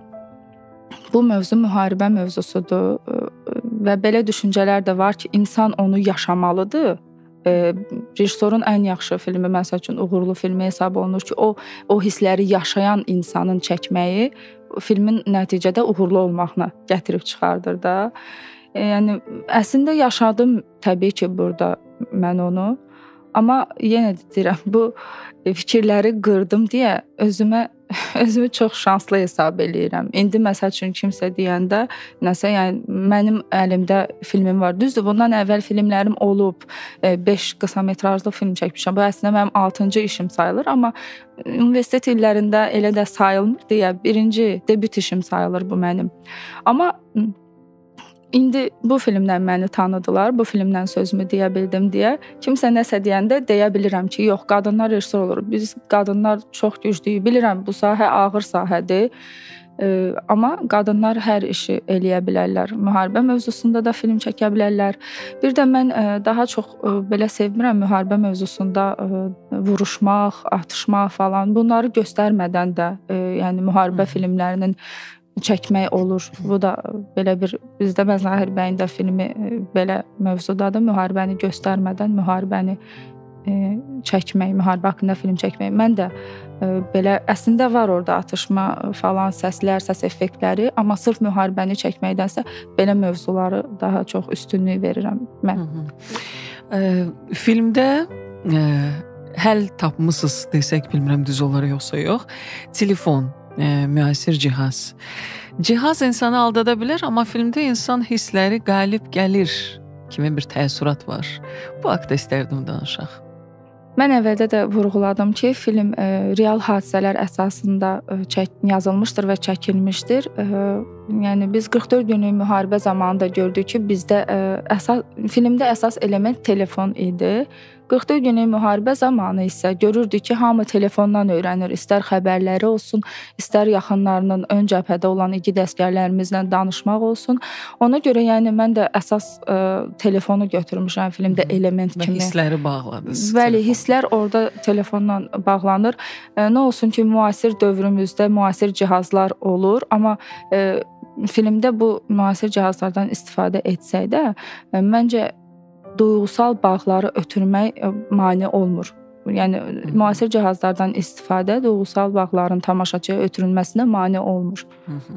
bu mövzu müharibə mövzusudur və belə düşüncələr də var ki, insan onu yaşamalıdır. E, rejissorun ən yaxşı filmi, məsəl üçün uğurlu filmi hesab olunur ki, o o hissləri yaşayan insanın çəkməyi filmin nəticədə uğurlu olmağına gətirib çıxardır da. E, yəni əslində yaşadım təbii ki, burada mən onu. Amma yenə də deyirəm, bu fikirləri qırdım deyə özümə özümü çox şanslı hesab eləyirəm. İndi məsəl üçün kimsə deyəndə, nəsə, yəni mənim əlimdə filmim var. Düzdür, bundan əvvəl filmlərim olub. beş qısa metrajlı film çəkmişəm. Bu əslində mənim altıncı işim sayılır, amma universitet illərində elə də sayılmır deyə birinci debüt işim sayılır bu mənim. Amma İndi bu filmdən məni tanıdılar, bu filmdən sözümü deyə bildim deyə. Kimsə nəsə deyəndə deyə bilirəm ki, yox, qadınlar rejissor olur. Biz qadınlar çox güclüyük. Bilirəm, bu sahə ağır sahədir. E, amma qadınlar hər işi eləyə bilərlər. Müharibə mövzusunda da film çəkə bilərlər. Bir də mən e, daha çox e, belə sevmirəm müharibə mövzusunda e, vuruşmaq, atışmaq falan. Bunları göstərmədən də, e, yəni müharibə filmlərinin çəkmək olur. Bu da belə bir, bizdə Məzahir bəyin də filmi belə mövzudadır. Müharibəni göstərmədən müharibəni e, çəkmək, müharibə haqqında film çəkmək. Mən də e, belə əslində var orada atışma falan, səslər, səs effektləri, amma sırf müharibəni çəkməkdənsə belə mövzuları daha çox üstünlük verirəm mən. Hı -hı. E, filmdə e, həll tapmısınız desək, bilmirəm düz olar yoxsa yox. Telefon, E, müasir cihaz. Cihaz insanı aldada bilər, amma filmdə insan hissləri qalib gəlir kimi bir təəssürat var. Bu haqda istərdim danışaq. Mən əvvəldə də vurğuladım ki, film e, real hadisələr əsasında e, çək, yazılmışdır və çəkilmişdir. E, yəni biz qırx dörd günlük müharibə zamanında gördük ki, bizdə e, əsas filmdə əsas element telefon idi. qırx dörd günlük müharibə zamanı isə görürdük ki, hamı telefondan öyrənir. İstər xəbərləri olsun, istər yaxınlarının ön cəbhədə olan igid əskərlərimizlə danışmaq olsun. Ona görə yəni mən də əsas ə, telefonu götürmüşəm filmdə element kimi. Və hissləri bağladınız. Bəli, hisslər orada telefonla bağlanır. Ə, nə olsun ki, müasir dövrümüzdə müasir cihazlar olur, amma ə, filmdə bu müasir cihazlardan istifadə etsək də, ə, məncə duyğusal bağları ötürmək mane olmur. Yəni Hı-hı. müasir cihazlardan istifadə duyğusal bağların tamaşaçıya ötürülməsinə mane olmur.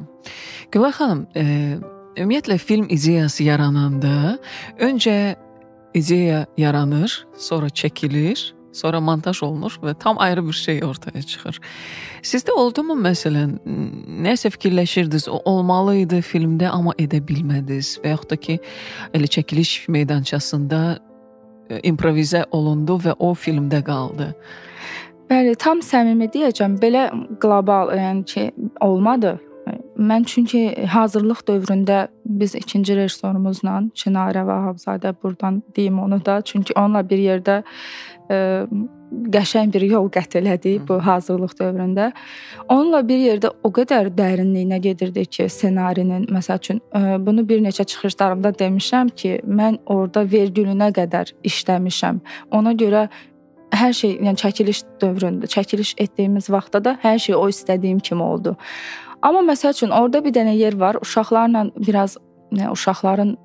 Gülay xanım, e, ümumiyyətlə film ideyası yarananda öncə ideya yaranır, sonra çəkilir, sonra montaj olunur və tam ayrı bir şey ortaya çıxır. Sizdə oldu mu məsələn, nəsə fikirləşirdiniz, o olmalıydı filmdə, amma edə bilmədiniz və yaxud da ki, elə çəkiliş meydançasında improvizə olundu və o filmdə qaldı? Bəli, tam səmimi deyəcəm, belə qlobal, yəni ki, olmadı. Mən çünki hazırlıq dövründə biz ikinci rejissorumuzla Çinarə Vahabzadə, buradan deyim onu da, çünki onunla bir yerdə ə, qəşəng bir yol qət elədik bu hazırlıq dövründə. Onunla bir yerdə o qədər dərinliyinə gedirdik ki, ssenarinin, məsəl üçün, ə, bunu bir neçə çıxışlarımda demişəm ki, mən orada vergülünə qədər işləmişəm. Ona görə hər şey, yəni çəkiliş dövründə, çəkiliş etdiyimiz vaxtda da hər şey o istədiyim kimi oldu. Amma məsəl üçün orada bir dənə yer var, uşaqlarla biraz, yəni uşaqların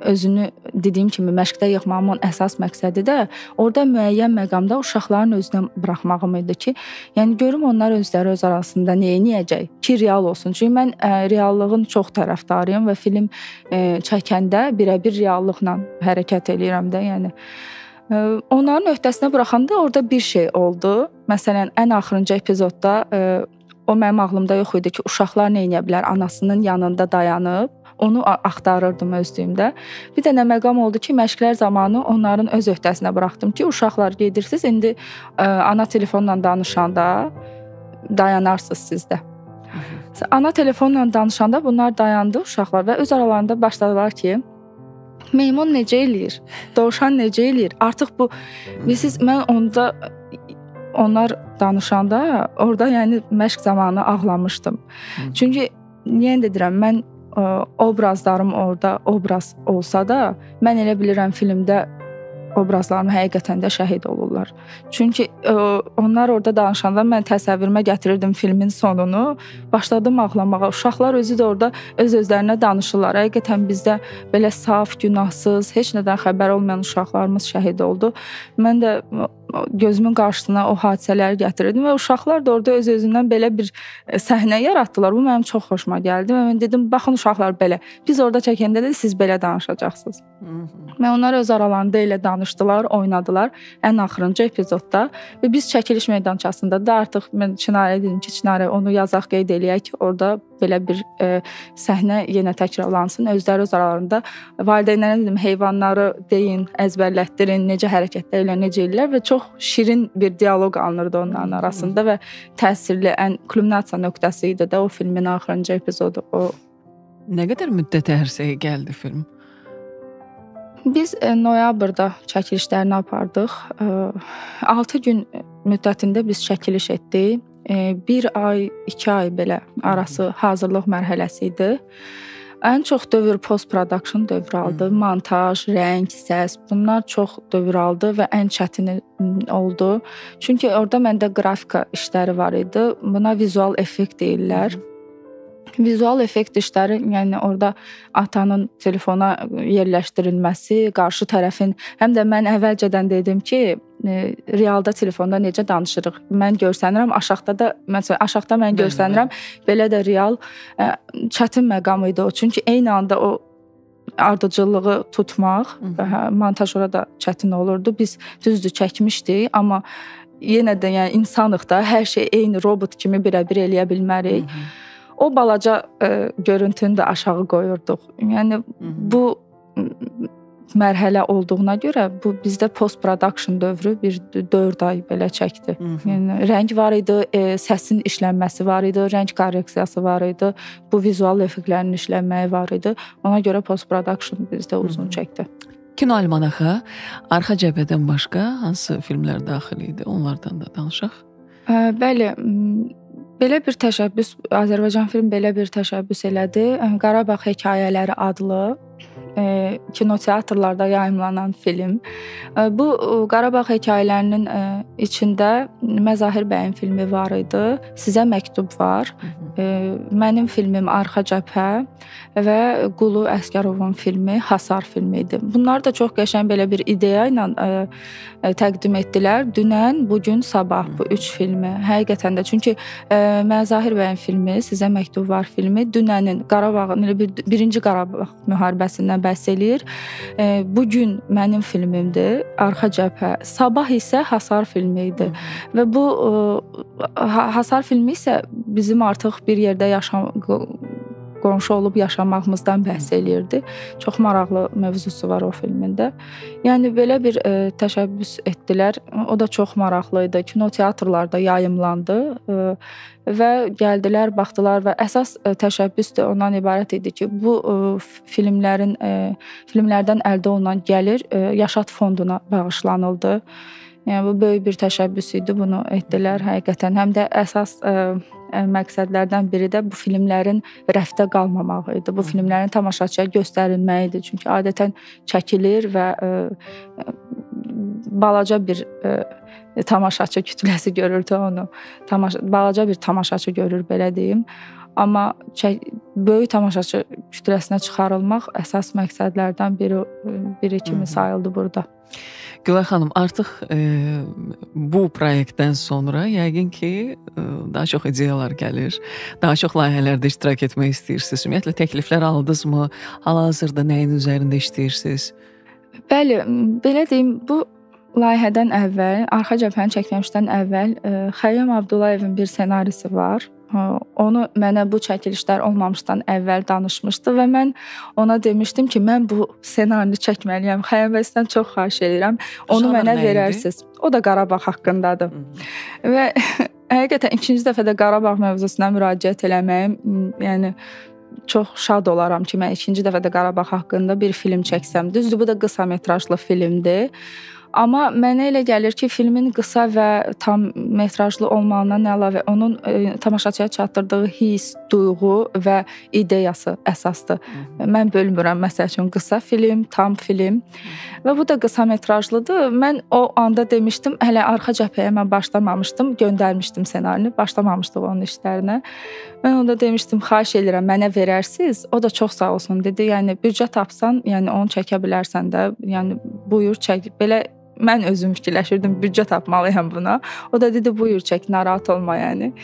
özünü dediyim kimi məşqdə yığmağımın əsas məqsədi də orada müəyyən məqamda uşaqların özünə buraxmağım idi ki, yəni görüm onlar özləri öz arasında nə edəcək ki, real olsun. Çünki mən ə, reallığın çox tərəfdarıyam və film ə, çəkəndə birəbir reallıqla hərəkət eləyirəm də, yəni ə, onların öhdəsinə buraxanda orada bir şey oldu. Məsələn, ən axırıncı epizodda ə, o mənim ağlımda yox idi ki, uşaqlar nə edə bilər? Anasının yanında dayanıb onu axtarırdım özlüyümdə. Bir dənə məqam oldu ki, məşqlər zamanı onların öz öhdəsinə buraxdım ki, uşaqlar gedirsiniz, indi ə, ana telefonla danışanda dayanarsınız siz də. Ana telefonla danışanda bunlar dayandı uşaqlar və öz aralarında başladılar ki, meymun necə eləyir? Dovşan necə eləyir? Artıq bu, bilirsiniz, mən onda onlar danışanda orada yəni məşq zamanı ağlamışdım. Hı. Çünki niyə deyirəm, mən ə, obrazlarım orada obraz olsa da, mən elə bilirəm filmdə obrazlarım həqiqətən də şəhid olurlar. Çünki ə, onlar orada danışanda mən təsəvvürümə gətirirdim filmin sonunu, başladım ağlamağa. Uşaqlar özü də orada öz-özlərinə danışırlar. Həqiqətən bizdə belə saf, günahsız, heç nədən xəbər olmayan uşaqlarımız şəhid oldu. Mən də gözümün qarşısına o hadisələri gətirirdim və uşaqlar da orada öz-özündən belə bir səhnə yaratdılar. Bu mənim çox xoşuma gəldi və mən dedim, baxın uşaqlar belə. Biz orada çəkəndə də siz belə danışacaqsınız. Və onlar öz aralarında elə danışdılar, oynadılar ən axırıncı epizodda və biz çəkiliş meydançasında da artıq mən Çinarə dedim ki, Çinarə onu yazaq, qeyd eləyək ki, orada belə bir e, səhnə yenə təkrarlansın. Özləri öz aralarında valideynlərə dedim, heyvanları deyin, əzbərlətdirin, necə hərəkətlər elə, necə eləyirlər və çox şirin bir dialoq alınırdı onların arasında və təsirli, ən kulminasiya nöqtəsi idi də o filmin axırıncı epizodu. O Nə qədər müddət ərsəyə gəldi film? Biz e, noyabrda çəkilişlərini apardıq. E, altı gün müddətində biz çəkiliş etdik. E, bir ay, iki ay belə arası hazırlıq mərhələsi idi. Ən çox dövr post-production dövrü aldı. Hmm. Montaj, rəng, səs, bunlar çox dövr aldı və ən çətini oldu. Çünki orada məndə qrafika işləri var idi. Buna vizual effekt deyirlər. Hmm. Vizual effekt işləri, yəni orada atanın telefona yerləşdirilməsi, qarşı tərəfin, həm də mən əvvəlcədən dedim ki, e, realda telefonda necə danışırıq. Mən görsənirəm, aşağıda da, məsələn, aşağıda mən görsənirəm, belə də real e, çətin məqam idi o. Çünki eyni anda o ardıcıllığı tutmaq, və montaj orada çətin olurdu. Biz düzdür çəkmişdik, amma yenə də yəni insanıq da, hər şey eyni robot kimi birə-bir eləyə bilmərik. Hı -hı. O balaca e, görüntünü də aşağı qoyurduq. Yəni Hı -hı. bu mərhələ olduğuna görə bu bizdə post-production dövrü bir dörd ay belə çəkdi. Hı -hı. Yəni rəng var idi, e, səsin işlənməsi var idi, rəng korreksiyası var idi, bu vizual effektlərin işlənməyi var idi. Ona görə post-production bizdə uzun Hı -hı. çəkdi. Kino almanaxa arxa cəbhədən başqa hansı filmlər daxil idi? Onlardan da danışaq. E, bəli, belə bir təşəbbüs, Azərbaycan film belə bir təşəbbüs elədi. Qarabağ Hekayələri adlı e, kinoteatrlarda yayımlanan film. E, bu Qarabağ hekayələrinin e, içində Məzahir bəyin filmi var idi. Sizə məktub var. E, mənim filmim Arxa cəbhə və Qulu Əsgərovun filmi Hasar filmi idi. Bunlar da çox qəşəng belə bir ideya ilə e, e, təqdim etdilər. Dünən, bu gün, sabah bu üç filmi. Həqiqətən də çünki e, Məzahir bəyin filmi, Sizə məktub var filmi dünənin Qarabağın elə bir, birinci Qarabağ müharibəsindən bəhs eləyir. E, bu gün mənim filmimdir, Arxa cəbhə. Sabah isə Hasar filmi idi. Hı. Və bu e, Hasar filmi isə bizim artıq bir yerdə yaşam qonşu olub yaşamağımızdan bəhs eləyirdi. Çox maraqlı mövzusu var o filmində. Yəni belə bir e, təşəbbüs etdilər. O da çox maraqlı idi. Kinoteatrlarda yayımlandı e, və gəldilər, baxdılar və əsas e, təşəbbüs də ondan ibarət idi ki, bu e, filmlərin e, filmlərdən əldə olunan gəlir e, Yaşad fonduna bağışlanıldı. Yəni bu böyük bir təşəbbüs idi, bunu etdilər həqiqətən. Həm də əsas e, məqsədlərdən biri də bu filmlərin rəfdə qalmamağı idi. Bu filmlərin tamaşaçıya göstərilməyi idi. Çünki adətən çəkilir və ə, balaca bir e, tamaşaçı kütləsi görürdü onu. Tamaşa, balaca bir tamaşaçı görür belə deyim. Amma çək, böyük tamaşaçı kütləsinə çıxarılmaq əsas məqsədlərdən biri biri kimi sayıldı burada. Gülay xanım, artıq e, bu proyektdən sonra yəqin ki e, daha çox ideyalar gəlir, daha çox layihələrdə iştirak etmək istəyirsiniz. Ümumiyyətlə təkliflər aldınızmı? Hal-hazırda nəyin üzərində işləyirsiniz? Bəli, belə deyim, bu layihədən əvvəl, Arxa cəbhəni çəkməmişdən əvvəl e, Xəyyam Abdullayevin bir ssenarisi var. Onu mənə bu çəkilişlər olmamışdan əvvəl danışmışdı və mən ona demişdim ki, mən bu ssenarini çəkməliyəm. Xəyyam bəydən çox xahiş edirəm. Onu Janr mənə verərsiniz. O da Qarabağ haqqındadır. Hı. Və həqiqətən ikinci dəfə də Qarabağ mövzusuna müraciət eləməyim, yəni çox şad olaram ki, mən ikinci dəfə də Qarabağ haqqında bir film çəksəm. Düzdür, bu da qısa metrajlı filmdir. Amma mənə elə gəlir ki, filmin qısa və tam metrajlı olmağından əlavə onun e, tamaşaçıya çatdırdığı hiss, duyğu və ideyası əsasdır. Hı-hı. Mən bölmürəm, məsəl üçün qısa film, tam film və bu da qısa metrajlıdır. Mən o anda demişdim, hələ Arxa cəbhəyə mən başlamamışdım, göndərmişdim ssenarini, başlamamışdıq onun işlərinə. Mən onda demişdim, xahiş edirəm, mənə verərsiniz. O da çox sağ olsun dedi. Yəni büdcə tapsan, yəni onu çəkə bilərsən də, yəni buyur çək. Belə mən özüm fikirləşirdim, büdcə tapmalıyam buna. O da dedi, buyur çək, narahat olma yəni.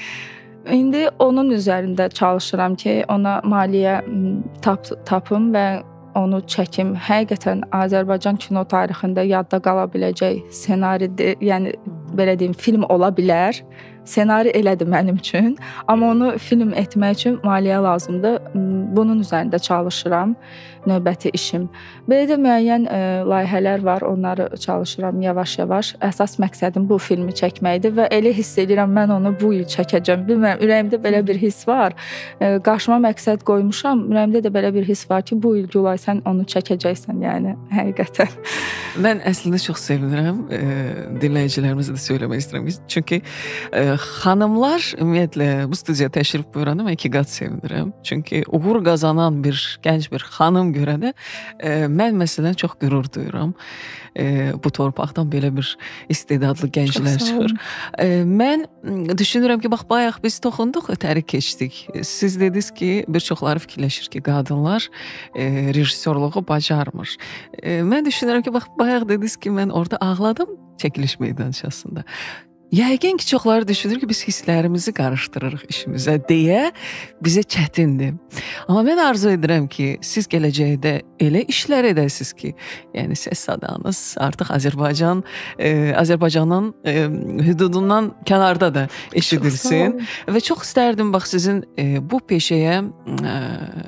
İndi onun üzərində çalışıram ki, ona maliyyə tap, tapım və onu çəkim. Həqiqətən Azərbaycan kino tarixində yadda qala biləcək ssenaridir. Yəni belə deyim, film ola bilər. Ssenari elədir mənim üçün, amma onu film etmək üçün maliyyə lazımdır. Bunun üzərində çalışıram, növbəti işim. Belə də müəyyən e, layihələr var, onları çalışıram yavaş-yavaş. Əsas məqsədim bu filmi çəkməkdir və elə hiss edirəm mən onu bu il çəkəcəm. Bilmirəm, ürəyimdə belə bir hiss var. E, qarşıma məqsəd qoymuşam, ürəyimdə də belə bir hiss var ki, bu il Gülay sən onu çəkəcəksən, yəni həqiqətən. Mən əslində çox sevinirəm, e, dinləyicilərimizə də söyləmək istəyirəm. Çünki e, xanımlar ümumiyyətlə bu studiyaya təşrif buyuranda mən iki qat sevinirəm. Çünki uğur qazanan bir gənc bir xanım görəndə e, mən məsələn çox qürur duyuram. E, bu torpaqdan belə bir istedadlı gənclər çıxır. E, mən düşünürəm ki, bax bayaq biz toxunduq, ötəri keçdik. Siz dediniz ki, bir çoxları fikirləşir ki, qadınlar e, rejissorluğu bacarmır. E, mən düşünürəm ki, bax bayaq dediniz ki, mən orada ağladım çəkiliş meydançasında. Yəqin ki, çoxları düşünür ki, biz hisslərimizi qarışdırırıq işimizə deyə bizə çətindir. Amma mən arzu edirəm ki, siz gələcəkdə elə işlər edəsiniz ki, yəni səs sadanız artıq Azərbaycan, e, Azərbaycanın e, hüdudundan kənarda da eşidilsin. Və çox istərdim bax sizin e, bu peşəyə e,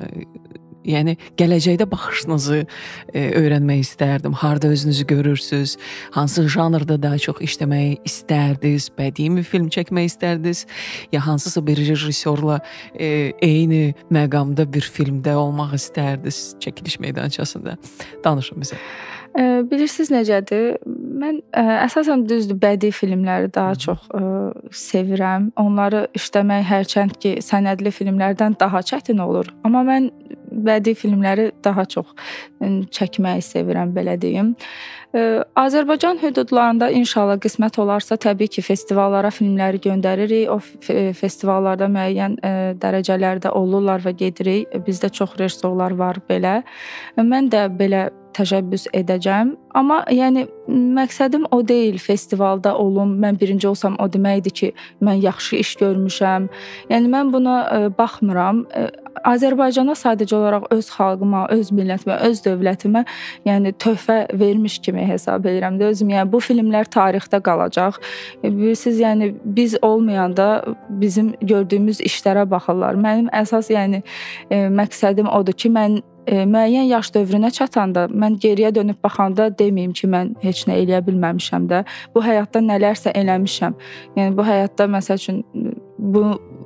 yəni gələcəkdə baxışınızı e, öyrənmək istərdim. Harda özünüzü görürsüz? Hansı janrda daha çox işləməyi istərdiniz? Bədii mi film çəkmək istərdiniz? Ya hansısa bir rejissorla e, eyni məqamda bir filmdə olmaq istərdiniz çəkiliş meydançasında? Danışın bizə. E, bilirsiniz necədir? Mən ə, əsasən düzdür, bədii filmləri daha çox ə, sevirəm. Onları işləmək hərçənd ki, sənədli filmlərdən daha çətin olur. Amma mən bədii filmləri daha çox ə, çəkməyi sevirəm, belə deyim. Ə, Azərbaycan hüdudlarında inşallah qismət olarsa, təbii ki, festivallara filmləri göndəririk. O f- festivallarda müəyyən ə, dərəcələrdə olurlar və gedirik. Bizdə çox rejissorlar var belə. Mən də belə təşəbbüs edəcəm. Amma yəni məqsədim o deyil, festivalda olum, mən birinci olsam o deməkdir ki, mən yaxşı iş görmüşəm. Yəni mən buna ə, baxmıram. Ə, Azərbaycana sadəcə olaraq öz xalqıma, öz millətimə, öz dövlətimə, yəni töhfə vermiş kimi hesab edirəm də özüm. Yəni bu filmlər tarixdə qalacaq. Bilirsiniz, yəni biz olmayanda bizim gördüyümüz işlərə baxırlar. Mənim əsas yəni ə, məqsədim odur ki, mən E, müəyyən yaş dövrünə çatanda mən geriyə dönüb baxanda deməyim ki, mən heç nə eləyə bilməmişəm də. Bu həyatda nələrsə eləmişəm. Yəni bu həyatda məsəl üçün bu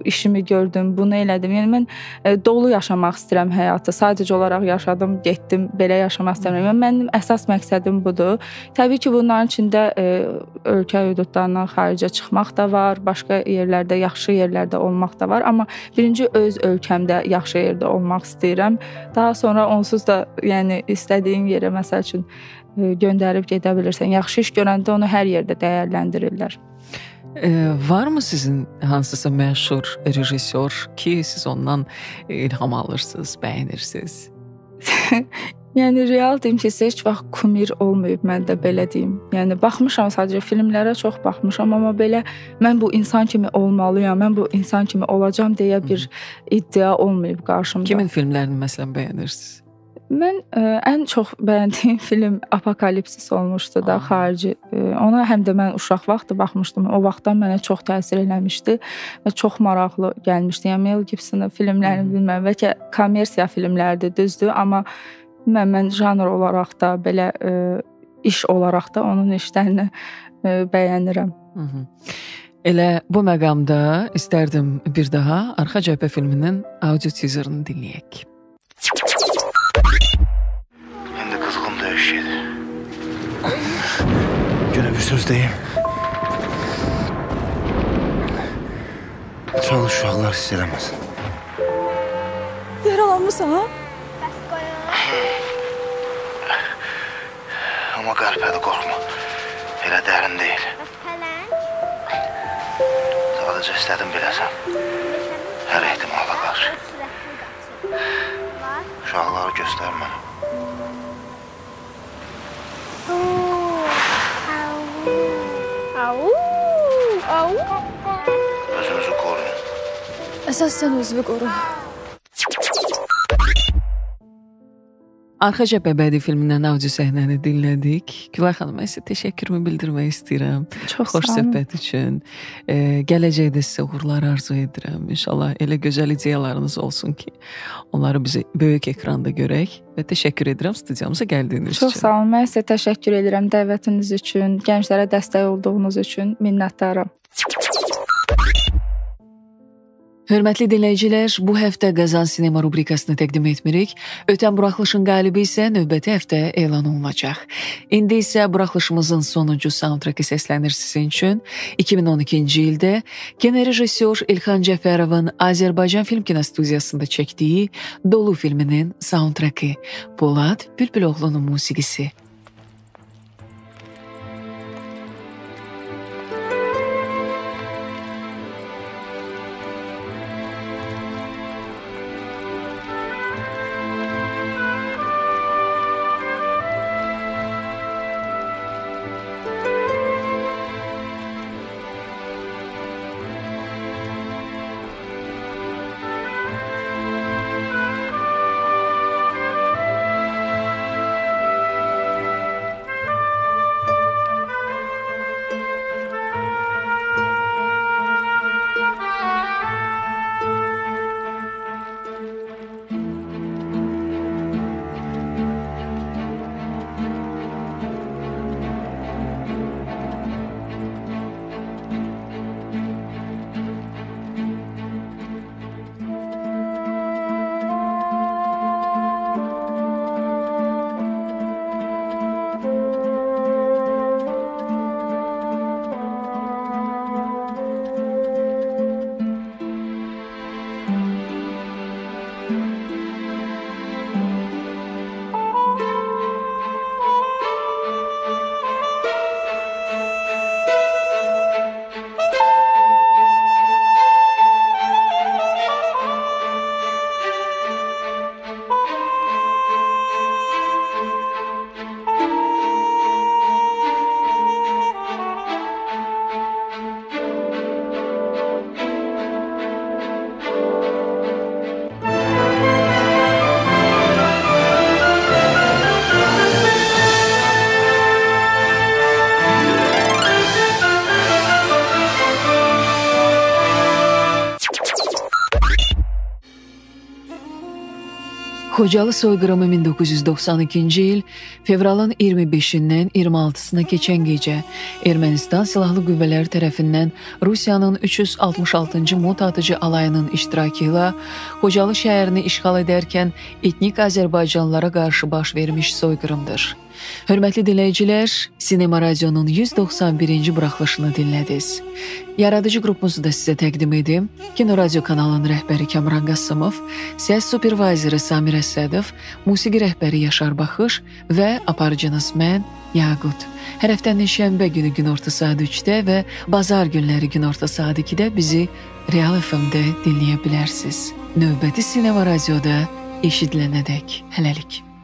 işimi gördüm, bunu elədim. Yəni mən e, dolu yaşamaq istəyirəm həyatı. Sadəcə olaraq yaşadım, getdim, belə yaşamaq istəmirəm. Yəni mənim əsas məqsədim budur. Təbii ki, bunların içində e, ölkə hüdudlarından xaricə çıxmaq da var, başqa yerlərdə, yaxşı yerlərdə olmaq da var, amma birinci öz ölkəmdə yaxşı yerdə olmaq istəyirəm. Daha sonra onsuz da, yəni istədiyin yerə məsəl üçün e, göndərib gedə bilirsən. Yaxşı iş görəndə onu hər yerdə dəyərləndirirlər. Ee, var mı sizin hansısa məşhur rejissor ki, siz ondan ilham alırsınız, bəyənirsiniz? Yəni real deyim ki, heç vaxt kumir olmayıb məndə, belə deyim. Yəni baxmışam, sadəcə filmlərə çox baxmışam, amma belə mən bu insan kimi olmalıyam, mən bu insan kimi olacağam deyə bir iddia olmayıb qarşımda. Kimin filmlərini məsələn bəyənirsiniz? Mən ə, ən çox bəyəndiyim film Apokalipsis olmuşdu da, xarici. Ə, ona həm də mən uşaq vaxtı baxmışdım. O vaxtdan mənə çox təsir eləmişdi və çox maraqlı gəlmişdi. Yəni Mel Gibson'ın filmlərini bilmirəm, bəlkə kommersiya filmlərdir, düzdür, amma mən, mən janr olaraq da, belə ə, iş olaraq da onun işlərini ə, bəyənirəm. Hı -hı. Elə bu məqamda istərdim bir daha Arxa Cəbhə filminin audio teaserını dinləyək. İndi qızğın döyüş gedir. Günə bir söz deyim. Çox uşaqlar hiss eləməsin. Yaralanmısan, ha? Amma qəlpədə qorxma. Elə dərin deyil. Sadəcə istədim biləsən. Hər ehtimala qarşı. Uşaqları göstər mənə. Özünüzü qoruyun. Əsas sən özünü qoru. Arxa Cəbhə bədii filmindən audio səhnəni dinlədik. Gülay xanım, mən sizə təşəkkürümü bildirmək istəyirəm. Çox xoş söhbət üçün. E, gələcəkdə sizə uğurlar arzu edirəm. İnşallah elə gözəl ideyalarınız olsun ki, onları bizə böyük ekranda görək və təşəkkür edirəm studiyamıza gəldiyiniz Çox üçün. Çox sağ olun. Mən sizə təşəkkür edirəm dəvətiniz üçün, gənclərə dəstək olduğunuz üçün minnətdaram. Hörmətli dinləyicilər, bu həftə Qazan Sinema rubrikasını təqdim etmirik. Ötən buraxılışın qalibi isə növbəti həftə elan olunacaq. İndi isə buraxılışımızın sonuncu soundtracki səslənir sizin üçün. iki min on ikinci ildə kinorejissor İlxan Cəfərovun Azərbaycan Film Kinostudiyasında çəkdiyi Dolu filminin soundtracki, Polad Bülbüloğlu'nun musiqisi. Xocalı soyqırımı min doqquz yüz doxsan ikinci il fevralın iyirmi beşindən iyirmi altısına keçən gecə Ermənistan Silahlı Qüvvələri tərəfindən Rusiyanın üç yüz altmış altıncı mot atıcı alayının iştirakı ilə Xocalı şəhərini işğal edərkən etnik Azərbaycanlılara qarşı baş vermiş soyqırımdır. Hörmətli dinləyicilər, Sinema Radionun yüz doxsan birinci buraxılışını dinlədiniz. Yaradıcı qrupumuzu da sizə təqdim edim. Kino Radio kanalının rəhbəri Kamran Qasımov, səs supervayzoru Samir Əsədov, musiqi rəhbəri Yaşar Baxış və aparıcınız mən, Yaqut. Hər həftənin şənbə günü günorta saat üçdə və bazar günləri günorta saat ikidə bizi Real F M-də dinləyə bilərsiniz. Növbəti Sinema Radioda eşidilənədək hələlik.